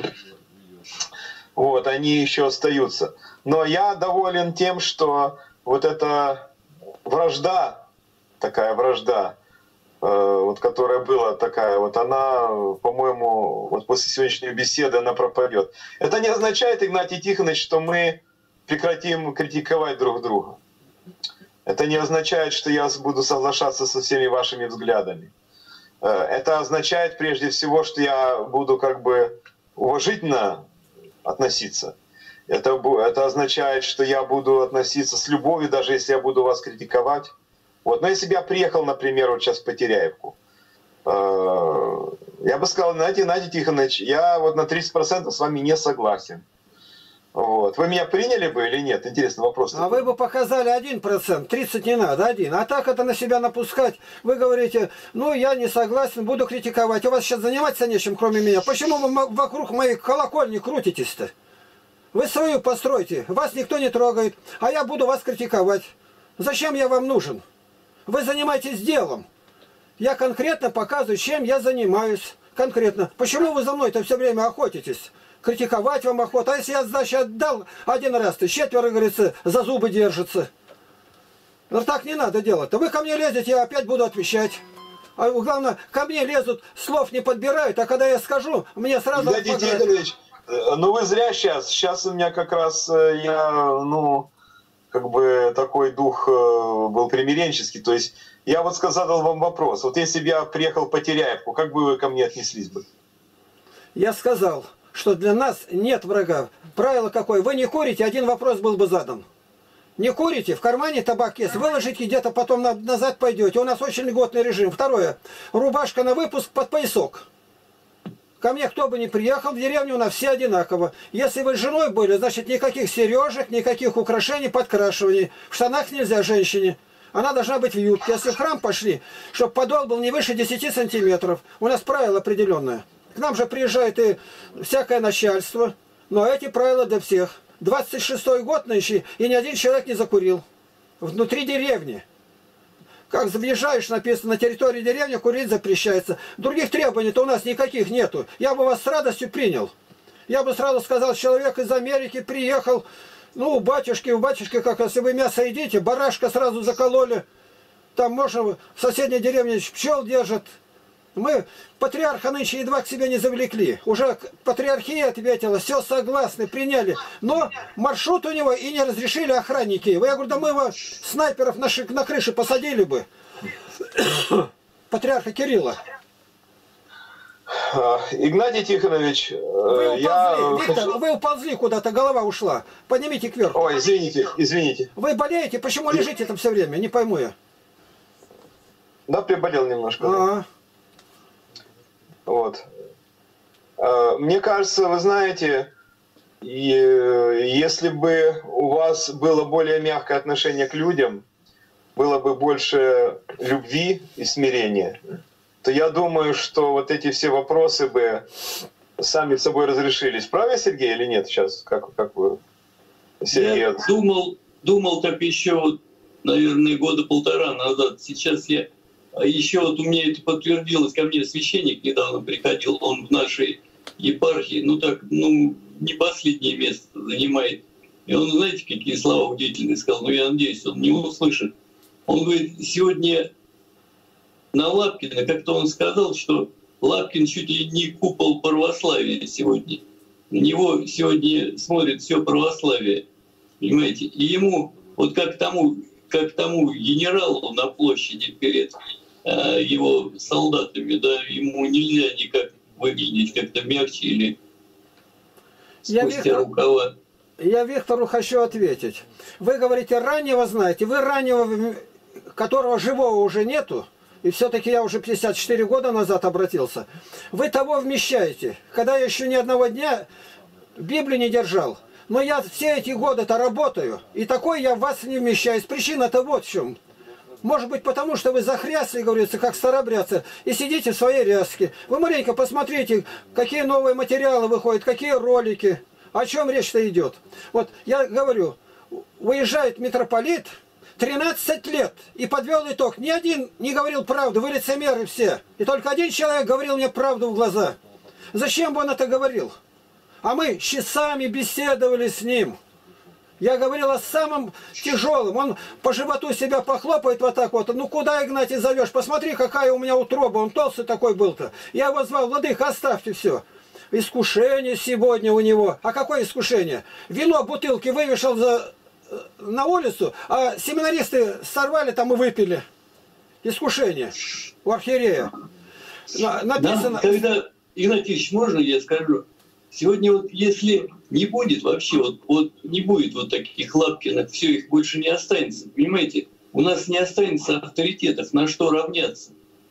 вот, они еще остаются. Но я доволен тем, что вот эта вражда, такая вражда, вот, которая была такая, вот она, по-моему, вот после сегодняшней беседы она пропадет. Это не означает, Игнатий Тихонович, что мы прекратим критиковать друг друга. Это не означает, что я буду соглашаться со всеми вашими взглядами. Это означает прежде всего, что я буду как бы уважительно относиться. Это, это означает, что я буду относиться с любовью, даже если я буду вас критиковать. Вот. Но если бы я приехал, например, вот сейчас в Потеряевку, э, я бы сказал, знаете, Игнатий Тихонович, я вот на тридцать процентов с вами не согласен. Вот. Вы меня приняли бы или нет? Интересный вопрос. А такой. вы бы показали один процент, тридцать не надо, один. А так это на себя напускать. Вы говорите, ну я не согласен, буду критиковать. У вас сейчас заниматься нечем, кроме меня. Почему вы вокруг моей колокольни крутитесь-то? Вы свою постройте, вас никто не трогает, а я буду вас критиковать. Зачем я вам нужен? Вы занимаетесь делом. Я конкретно показываю, чем я занимаюсь. Конкретно. Почему вы за мной-то все время охотитесь? Критиковать вам охота. А если я сдачу отдал один раз, то четверо, говорится, за зубы держится. Но так не надо делать-то. Вы ко мне лезете, я опять буду отвечать. А главное, ко мне лезут, слов не подбирают, а когда я скажу, мне сразу... Игнатий Тихонович, ну вы зря сейчас. Сейчас у меня как раз я, ну... как бы такой дух был примиренческий. То есть я вот задал вам вопрос. Вот если бы я приехал в Потеряевку, как бы вы ко мне отнеслись бы? Я сказал, что для нас нет врага. Правило какое? Вы не курите, один вопрос был бы задан. Не курите, в кармане табак есть, выложите где-то, потом назад пойдете. У нас очень льготный режим. Второе. Рубашка на выпуск под поясок. Ко мне кто бы ни приехал, в деревню у нас все одинаково. Если вы с женой были, значит никаких сережек, никаких украшений, подкрашиваний. В штанах нельзя женщине. Она должна быть в юбке. Если в храм пошли, чтобы подол был не выше десяти сантиметров. У нас правило определенное. К нам же приезжает и всякое начальство. Но эти правила для всех. двадцать шестой год нынче, и ни один человек не закурил. Внутри деревни. Как въезжаешь, написано, на территории деревни курить запрещается. Других требований-то у нас никаких нету. Я бы вас с радостью принял. Я бы сразу сказал, человек из Америки приехал, ну, у батюшки, у батюшки, как если вы мясо едите, барашка сразу закололи. Там можно, в соседней деревне пчел держат. Мы патриарха нынче едва к себе не завлекли. Уже патриархия ответила, все согласны, приняли. Но маршрут у него и не разрешили охранники. Я говорю, да мы его снайперов на, ши, на крыше посадили бы. Патриарха Кирилла. Игнатий Тихонович, вы уползли, я... Виктор, вы уползли куда-то, голова ушла. Поднимите кверху. Ой, извините, извините. Вы болеете? Почему лежите там все время? Не пойму я. Да, приболел немножко. А-а. Да. Вот. Мне кажется, вы знаете, если бы у вас было более мягкое отношение к людям, было бы больше любви и смирения, то я думаю, что вот эти все вопросы бы сами собой разрешились. Правильно, Сергей, или нет сейчас? Как, как вы, Сергей? Я думал, думал так еще, наверное, года полтора назад. Сейчас я... А еще вот у меня это подтвердилось, ко мне священник недавно приходил, он в нашей епархии, ну так, ну, не последнее место занимает. И он, знаете, какие слова удивительные сказал, но я надеюсь, он не услышит. Он говорит, сегодня на Лапкина, как-то он сказал, что Лапкин чуть ли не купол православия сегодня. На него сегодня смотрит все православие, понимаете? И ему, вот как тому, как тому генералу на площади перед э, его солдатами, да, ему нельзя никак выглядеть как-то мягче или спустя Виктор, рукава. Я Виктору хочу ответить. Вы говорите, раннего знаете, вы раннего, которого живого уже нету, и все-таки я уже пятьдесят четыре года назад обратился. Вы того вмещаете. Когда я еще ни одного дня Библию не держал, но я все эти годы-то работаю, и такой я в вас не вмещаюсь. Причина-то вот в чем. Может быть, потому что вы захрясли, говорится, как старобрядцы, и сидите в своей ряске. Вы маленько посмотрите, какие новые материалы выходят, какие ролики, о чем речь-то идет. Вот я говорю, выезжает митрополит, тринадцать лет, и подвел итог. Ни один не говорил правду, вы лицемеры все. И только один человек говорил мне правду в глаза. Зачем бы он это говорил? А мы часами беседовали с ним. Я говорил о самом тяжелом. Он по животу себя похлопает вот так вот. Ну куда, Игнатий, зовешь? Посмотри, какая у меня утроба. Он толстый такой был-то. Я его звал, владыка, оставьте все. Искушение сегодня у него. А какое искушение? Вино бутылки вывешал за... на улицу, а семинаристы сорвали там и выпили. Искушение у архиерея. Написано... Да, когда, Игнатьевич, можно я скажу? Сегодня вот если не будет вообще, вот, вот не будет вот таких Лапкиных, все, их больше не останется, понимаете? У нас не останется авторитетов, на что равняться.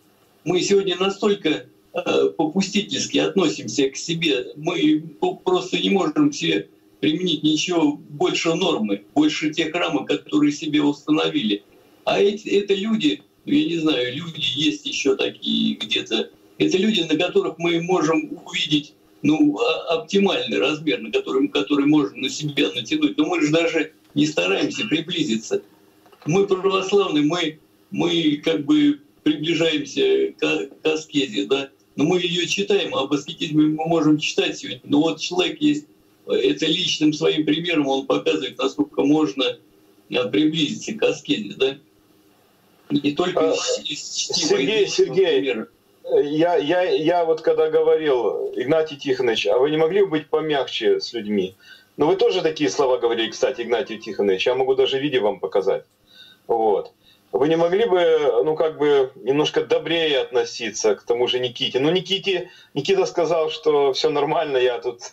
Мы сегодня настолько э, попустительски относимся к себе, мы просто не можем себе применить ничего больше нормы, больше тех рамок, которые себе установили. А эти, это люди, я не знаю, люди есть еще такие где-то, это люди, на которых мы можем увидеть ну, оптимальный размер, на который, который можно на себя натянуть. Но мы же даже не стараемся приблизиться. Мы православные, мы, мы как бы приближаемся к, к аскезе, да? Но мы ее читаем, а об аскетизме мы можем читать сегодня. Но вот человек есть, это личным своим примером, он показывает, насколько можно приблизиться к аскезе, да? Не только из чтива Сергей, Сергей. Примера. Я, я, я вот когда говорил, Игнатий Тихонович, а вы не могли бы быть помягче с людьми? Ну вы тоже такие слова говорили, кстати, Игнатий Тихонович, я могу даже видео вам показать. Вот. Вы не могли бы, ну как бы, немножко добрее относиться к тому же Никите? Ну Никите, Никита сказал, что все нормально, я тут,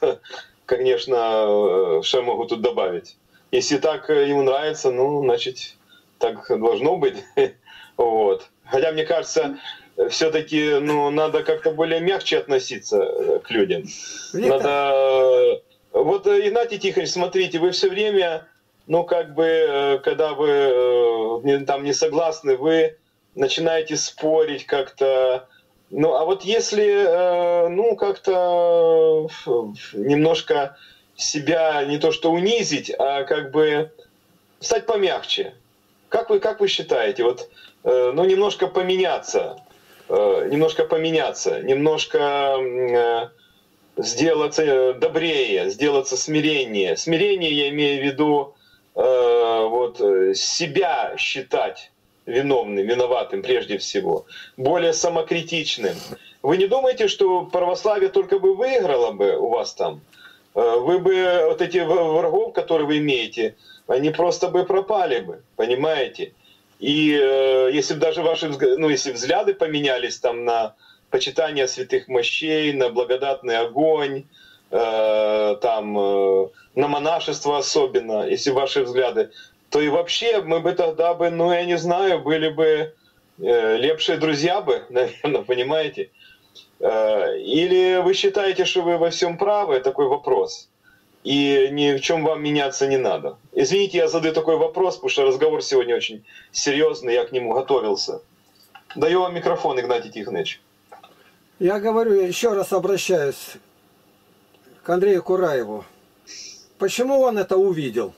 конечно, что могу тут добавить. Если так ему нравится, ну, значит, так должно быть. Вот. Хотя, мне кажется, все-таки ну, надо как-то более мягче относиться к людям. Надо... Вот, Игнатий Тихонович, смотрите, вы все время, ну, как бы, когда вы там не согласны, вы начинаете спорить как-то. Ну, а вот если, ну, как-то немножко себя не то что унизить, а как бы стать помягче. Как вы, как вы считаете, вот, ну, немножко поменяться, немножко поменяться, немножко сделаться добрее, сделаться смирение. Смирение я имею в виду вот, себя считать виновным, виноватым прежде всего, более самокритичным. Вы не думаете, что православие только бы выиграло бы у вас там? Вы бы, вот эти врагов, которые вы имеете, они просто бы пропали бы, понимаете? И э, если бы даже ваши ну, если взгляды поменялись там на почитание святых мощей, на благодатный огонь, э, там, э, на монашество особенно, если ваши взгляды, то и вообще мы бы тогда бы, ну я не знаю, были бы э, лепшие друзья бы, наверное, понимаете? Э, или вы считаете, что вы во всем правы? Такой вопрос. И ни в чем вам меняться не надо. Извините, я задаю такой вопрос, потому что разговор сегодня очень серьезный, я к нему готовился. Даю вам микрофон, Игнатий Тихонович. Я говорю, еще раз обращаюсь к Андрею Кураеву. Почему он это увидел?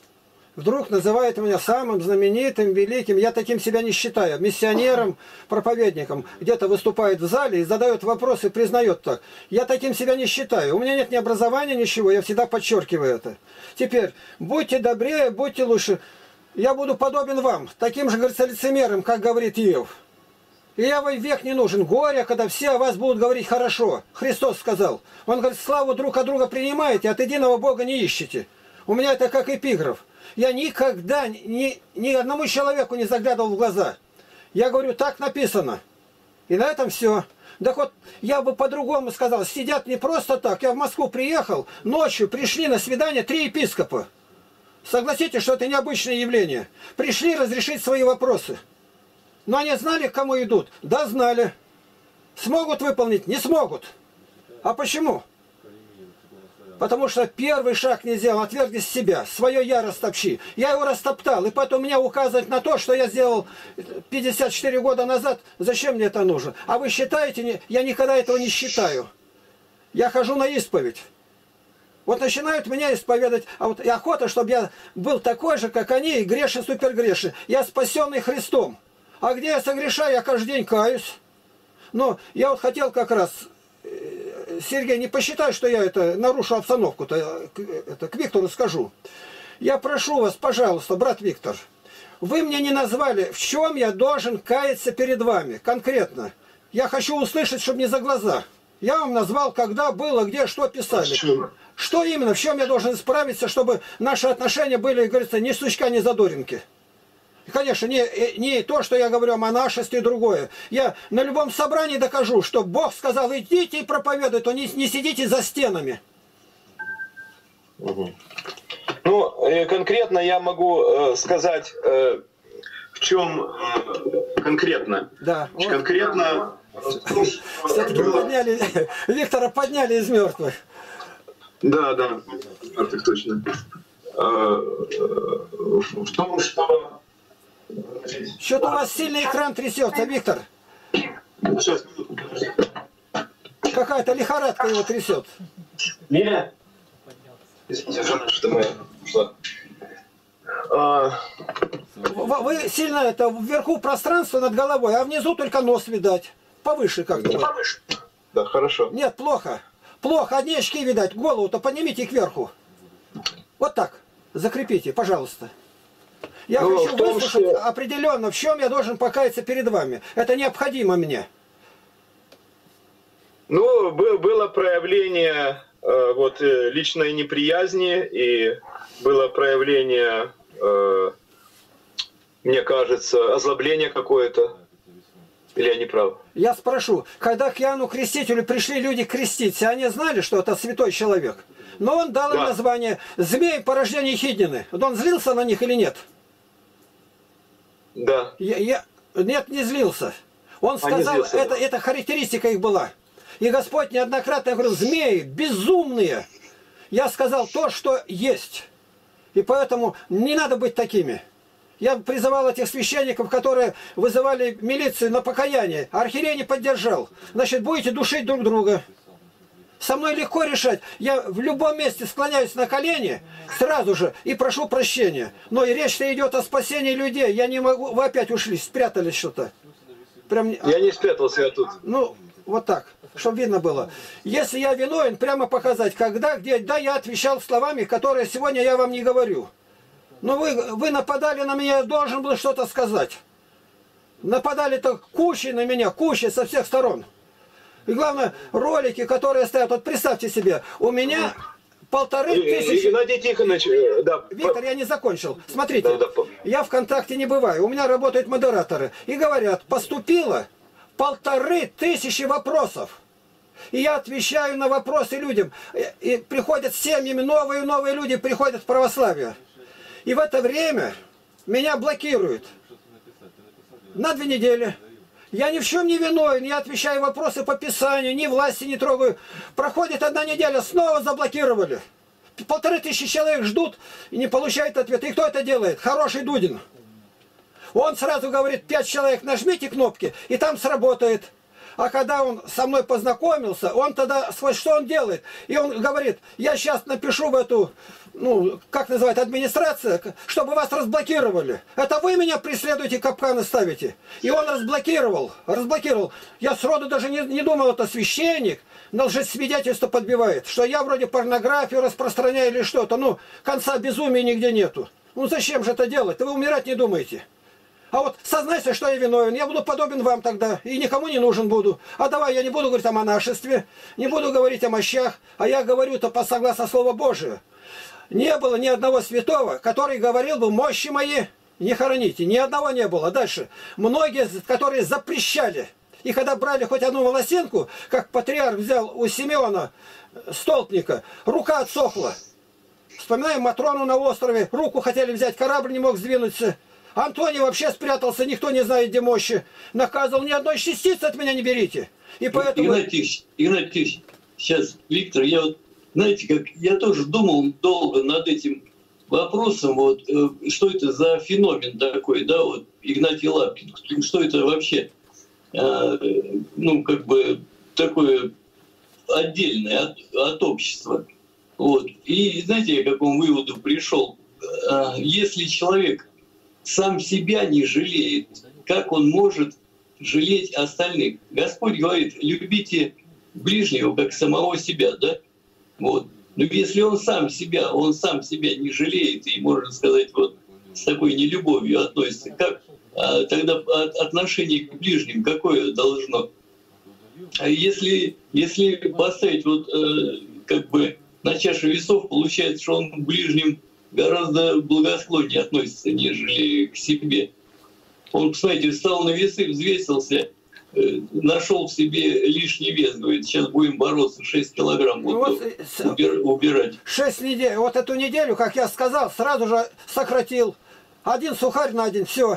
вдруг называет меня самым знаменитым, великим. Я таким себя не считаю. Миссионером, проповедником. Где-то выступает в зале и задает вопросы, признает так. Я таким себя не считаю. У меня нет ни образования, ничего. Я всегда подчеркиваю это. Теперь, будьте добрее, будьте лучше. Я буду подобен вам. Таким же, говорится, лицемером, как говорит Иов. И я вам век не нужен. Горе, когда все о вас будут говорить хорошо. Христос сказал. Он говорит, славу друг от друга принимаете, от единого Бога не ищете. У меня это как эпиграф. Я никогда ни, ни одному человеку не заглядывал в глаза. Я говорю, так написано. И на этом все. Так вот, я бы по-другому сказал. Сидят не просто так. Я в Москву приехал, ночью пришли на свидание три епископа. Согласитесь, что это необычное явление. Пришли разрешить свои вопросы. Но они знали, к кому идут? Да, знали. Смогут выполнить? Не смогут. А почему? Потому что первый шаг не сделал, отвергни себя, свое я растопчи. Я его растоптал, и потом меня указывать на то, что я сделал пятьдесят четыре года назад, зачем мне это нужно? А вы считаете, я никогда этого не считаю. Я хожу на исповедь. Вот начинают меня исповедать, а вот и охота, чтобы я был такой же, как они, и грешен, супергрешен. Я спасенный Христом. А где я согрешаю, я каждый день каюсь. Но я вот хотел как раз... Сергей, не посчитай, что я это нарушу обстановку-то, это к Виктору скажу. Я прошу вас, пожалуйста, брат Виктор, вы мне не назвали, в чем я должен каяться перед вами, конкретно. Я хочу услышать, чтобы не за глаза. Я вам назвал, когда было, где, что писали. Что именно, в чем я должен исправиться, чтобы наши отношения были, говорится, ни сучка, ни задоринки. И, конечно, не, не то, что я говорю о монашестве и другое. Я на любом собрании докажу, что Бог сказал, идите и проповедуйте, то не, не сидите за стенами. Угу. Ну, конкретно я могу сказать, в чем конкретно. Да. Конкретно... Все-таки подняли, Виктора подняли из мертвых. Да, да, мертвых точно. В том, что... Что-то у вас сильный экран трясется, Виктор. Сейчас. Какая-то лихорадка его трясет. Миля? Извините, жена, что мы... Вы сильно это вверху пространство над головой, а внизу только нос видать. Повыше как-то. Повыше. Да, хорошо. Нет, плохо. Плохо, одни очки видать. Голову-то поднимите кверху. Вот так. Закрепите, пожалуйста. Я Но хочу том, выслушать что... определенно, в чем я должен покаяться перед вами. Это необходимо мне. Ну, было проявление э, вот, личной неприязни, и было проявление, э, мне кажется, озлобления какое-то. Или я не прав? Я спрошу, когда к Иоанну Крестителю пришли люди креститься, они знали, что это святой человек? Но он дал им да. название «Змей порождения Хиднины». Он злился на них или нет? Да. Я, я, нет, не злился. Он сказал, злился, это, да. это характеристика их была. И Господь неоднократно говорил, змеи безумные. Я сказал то, что есть. И поэтому не надо быть такими. Я призывал этих священников, которые вызывали милицию на покаяние. А архиерей не поддержал. Значит, будете душить друг друга. Со мной легко решать. Я в любом месте склоняюсь на колени сразу же и прошу прощения. Но и речь-то идет о спасении людей. Я не могу... Вы опять ушли, спрятались что-то. Прям... Я не спрятался, я тут. Ну, вот так, чтобы видно было. Если я виновен, прямо показать, когда, где. Да, я отвечал словами, которые сегодня я вам не говорю. Но вы, вы нападали на меня, я должен был что-то сказать. Нападали-то кучей на меня, кучей со всех сторон. И главное, ролики, которые стоят, вот представьте себе, у меня полторы тысячи... Геннадий Тихонович, да. Виктор, я не закончил. Смотрите, да, да. Я ВКонтакте не бываю, у меня работают модераторы. И говорят, поступило полторы тысячи вопросов. И я отвечаю на вопросы людям. И приходят семьями, новые и новые люди приходят в православие. И в это время меня блокируют на две недели. Я ни в чем не виновен, я отвечаю вопросы по Писанию, ни власти не трогаю. Проходит одна неделя, снова заблокировали. Полторы тысячи человек ждут и не получают ответа. И кто это делает? Хороший Дудин. Он сразу говорит, пять человек нажмите кнопки, и там сработает. А когда он со мной познакомился, он тогда, что он делает? И он говорит, я сейчас напишу в эту, ну, как называют, администрация, чтобы вас разблокировали. Это вы меня преследуете, капканы ставите. И он разблокировал, разблокировал. Я сроду даже не, не думал, это священник, но лжесвидетельство подбивает, что я вроде порнографию распространяю или что-то. Ну, конца безумия нигде нету. Ну, зачем же это делать? Вы умирать не думаете. А вот сознайся, что я виновен, я буду подобен вам тогда, и никому не нужен буду. А давай, я не буду говорить о монашестве, не буду говорить о мощах, а я говорю-то по согласно Слову Божию. Не было ни одного святого, который говорил бы, мощи мои не хороните. Ни одного не было. Дальше. Многие, которые запрещали. И когда брали хоть одну волосинку, как патриарх взял у Симеона столпника, рука отсохла. Вспоминаем Матрону на острове, руку хотели взять, корабль не мог сдвинуться. Антоний вообще спрятался, никто не знает, где мощи. Наказывал, ни одной частицы от меня не берите. И поэтому... Игнатьевич, Игнатьевич, сейчас, Виктор, я вот, знаете, как я тоже думал долго над этим вопросом, вот, э, что это за феномен такой, да, вот, Игнатий Лапкин, что это вообще, э, ну, как бы, такое отдельное от, от общества. Вот. И знаете, я к какому выводу пришел? Э, если человек сам себя не жалеет, как он может жалеть остальных? Господь говорит, любите ближнего, как самого себя, да? Вот. Но если он сам себя, он сам себя не жалеет, и, можно сказать, вот с такой нелюбовью относится, как а, тогда отношение к ближним какое должно? А если, если поставить вот э, как бы на чашу весов, получается, что он к ближним гораздо благосклоннее относится, нежели к себе. Он, посмотрите, встал на весы, взвесился, э, нашел в себе лишний вес, говорит, сейчас будем бороться, шесть килограмм ну вот, вот, убир, убирать. шесть недель, вот эту неделю, как я сказал, сразу же сократил. Один сухарь на день, все.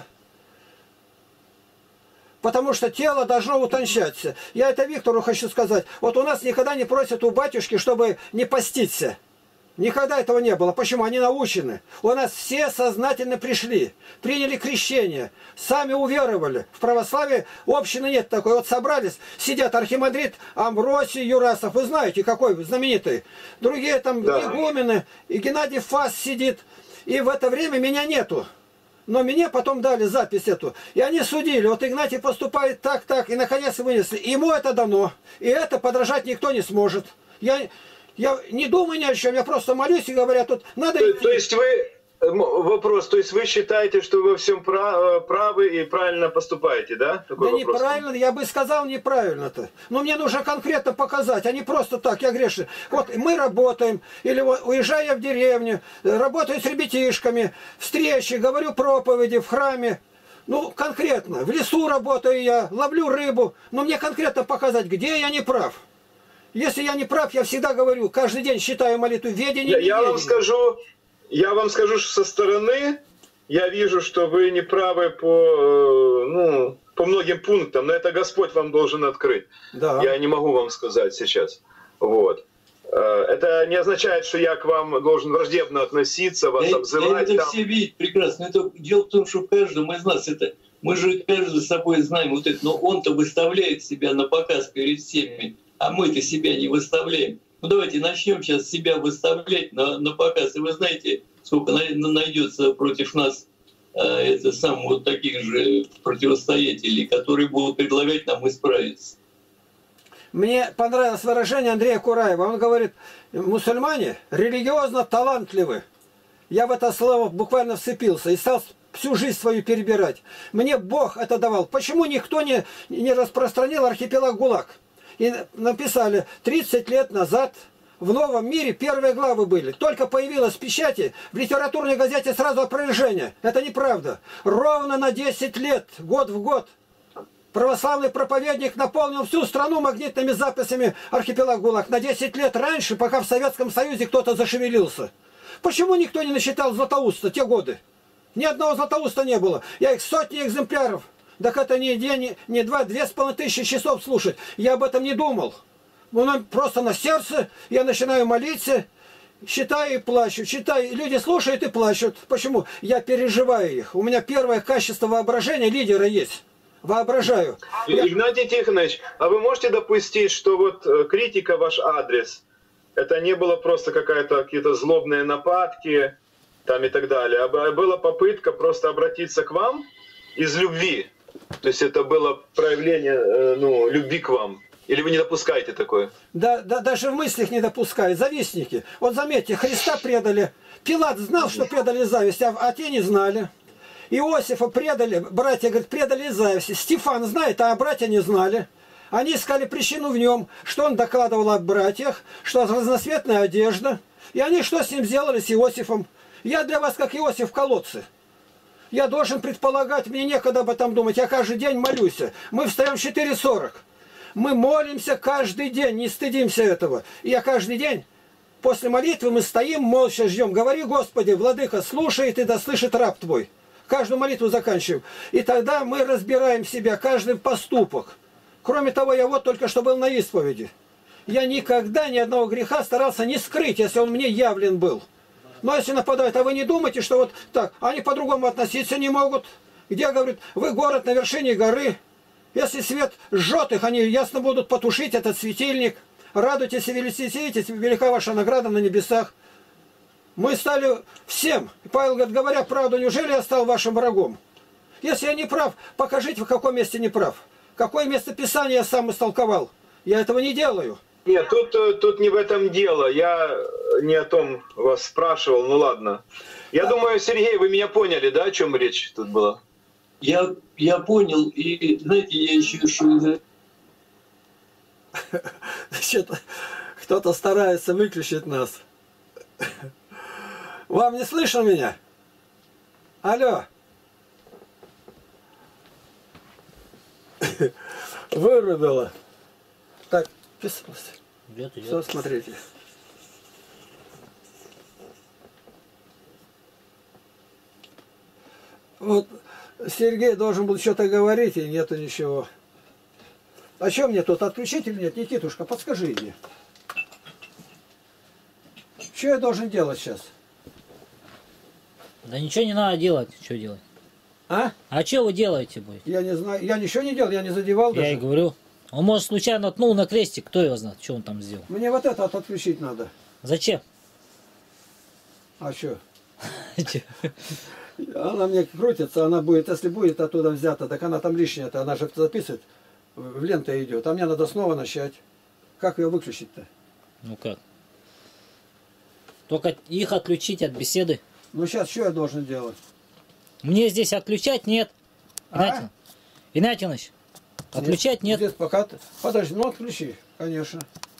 Потому что тело должно утончаться. Я это Виктору хочу сказать. Вот у нас никогда не просят у батюшки, чтобы не поститься. Никогда этого не было. Почему? Они научены. У нас все сознательно пришли, приняли крещение, сами уверовали. В православии общины нет такой. Вот собрались, сидят архимандрит Амвросий Юрасов. Вы знаете, какой знаменитый. Другие там да. игумены, и Геннадий Фас сидит. И в это время меня нету. Но мне потом дали запись эту. И они судили. Вот Игнатий поступает так, так. И наконец вынесли. Ему это дано. И это подражать никто не сможет. Я... Я не думаю ни о чем, я просто молюсь и говорят, тут надо... То, то есть вы, вопрос, то есть вы считаете, что вы во всем правы и правильно поступаете, да? Такой да вопрос. Неправильно, я бы сказал неправильно-то. Но мне нужно конкретно показать, а не просто так, я грешный. Вот мы работаем, или уезжая в деревню, работаю с ребятишками, встречи, говорю проповеди в храме. Ну, конкретно, в лесу работаю я, ловлю рыбу, но мне конкретно показать, где я не прав. Если я не прав, я всегда говорю, каждый день считаю молитву ведение. Я, я вам скажу, я вам скажу, что со стороны я вижу, что вы не правы по, ну, по многим пунктам, но это Господь вам должен открыть. Да. Я не могу вам сказать сейчас. Вот. Это не означает, что я к вам должен враждебно относиться, вас я, обзывать. Это там. все видят прекрасно. Это, дело в том, что в каждом из нас это... Мы же каждый с собой знаем вот это, но он-то выставляет себя на показ перед всеми. А мы-то себя не выставляем. Ну давайте начнем сейчас себя выставлять на, на показ. И вы знаете, сколько найдется против нас э, это сам вот таких же противостоятелей, которые будут предлагать нам исправиться. Мне понравилось выражение Андрея Кураева. Он говорит, мусульмане религиозно талантливы. Я в это слово буквально вцепился и стал всю жизнь свою перебирать. Мне Бог это давал. Почему никто не, не распространил архипелаг ГУЛАГ? И написали, тридцать лет назад в Новом мире первые главы были. Только появилась в печати, в литературной газете сразу опровержение. Это неправда. Ровно на десять лет, год в год, православный проповедник наполнил всю страну магнитными записями архипелаг ГУЛАГ. На десять лет раньше, пока в Советском Союзе кто-то зашевелился. Почему никто не насчитал Златоуста те годы? Ни одного Златоуста не было. Я их сотни экземпляров. Так это не день, не два, две с половиной тысячи часов слушать. Я об этом не думал. Ну, просто на сердце я начинаю молиться, читаю и плачу. Читаю, люди слушают и плачут. Почему? Я переживаю их. У меня первое качество воображения лидера есть. воображаю. Я... Игнатий Тихонович, а вы можете допустить, что вот критика ваш адрес, это не было просто какая-то какие-то злобные нападки там и так далее, а была попытка просто обратиться к вам из любви? То есть это было проявление ну, любви к вам? Или вы не допускаете такое? Да, да, даже в мыслях не допускаю. Завистники. Вот заметьте, Христа предали. Пилат знал, что предали зависть, а, а те не знали. Иосифа предали, братья, говорят, предали зависть. Стефан знает, а братья не знали. Они искали причину в нем, что он докладывал о братьях, что разноцветная одежда. И они что с ним сделали, с Иосифом? Я для вас как Иосиф в колодце. Я должен предполагать, мне некогда об этом думать. Я каждый день молюсь. Мы встаем в четыре сорок. Мы молимся каждый день, не стыдимся этого. И я каждый день, после молитвы мы стоим, молча ждем. Говори, Господи, Владыка, слушает и да слышит раб Твой. Каждую молитву заканчиваем. И тогда мы разбираем себя, каждый поступок. Кроме того, я вот только что был на исповеди. Я никогда ни одного греха старался не скрыть, если он мне явлен был. Но если нападают, а вы не думаете, что вот так, они по-другому относиться не могут. Где, говорят, вы город на вершине горы. Если свет жжет их, они ясно будут потушить этот светильник. Радуйтесь и величитесь, велика ваша награда на небесах. Мы стали всем. Павел говорит, говоря правду, неужели я стал вашим врагом? Если я не прав, покажите, в каком месте не прав. Какое место Писания я сам истолковал. Я этого не делаю. Нет, тут, тут не в этом дело. Я не о том вас спрашивал, ну ладно. Я да. думаю, Сергей, вы меня поняли, да, о чем речь тут была? Я, я понял, и, знаете, я еще что... Кто-то старается выключить нас. Вам не слышно меня? Алло. Вырубило. Так, писалось. Все, смотрите. Вот Сергей должен был что-то говорить, и нету ничего. А что мне тут, отключить или нет? Никитушка, подскажи мне. Что я должен делать сейчас? Да ничего не надо делать. Что делать? А? А что вы делаете будет? Я не знаю. Я ничего не делал, я не задевал я даже. и говорю. Он, может, случайно ткнул на крестик, кто его знает, что он там сделал. Мне вот это отключить надо. Зачем? А что? Она мне крутится, она будет, если будет оттуда взята, так она там лишняя-то, она же записывает, в ленту идет. А мне надо снова начать. Как ее выключить-то? Ну как? Только их отключить от беседы. Ну сейчас что я должен делать? Мне здесь отключать нет. Игнатий, А? Игнатьевич, отключать нет. Здесь пока... Подожди, ну отключи, конечно.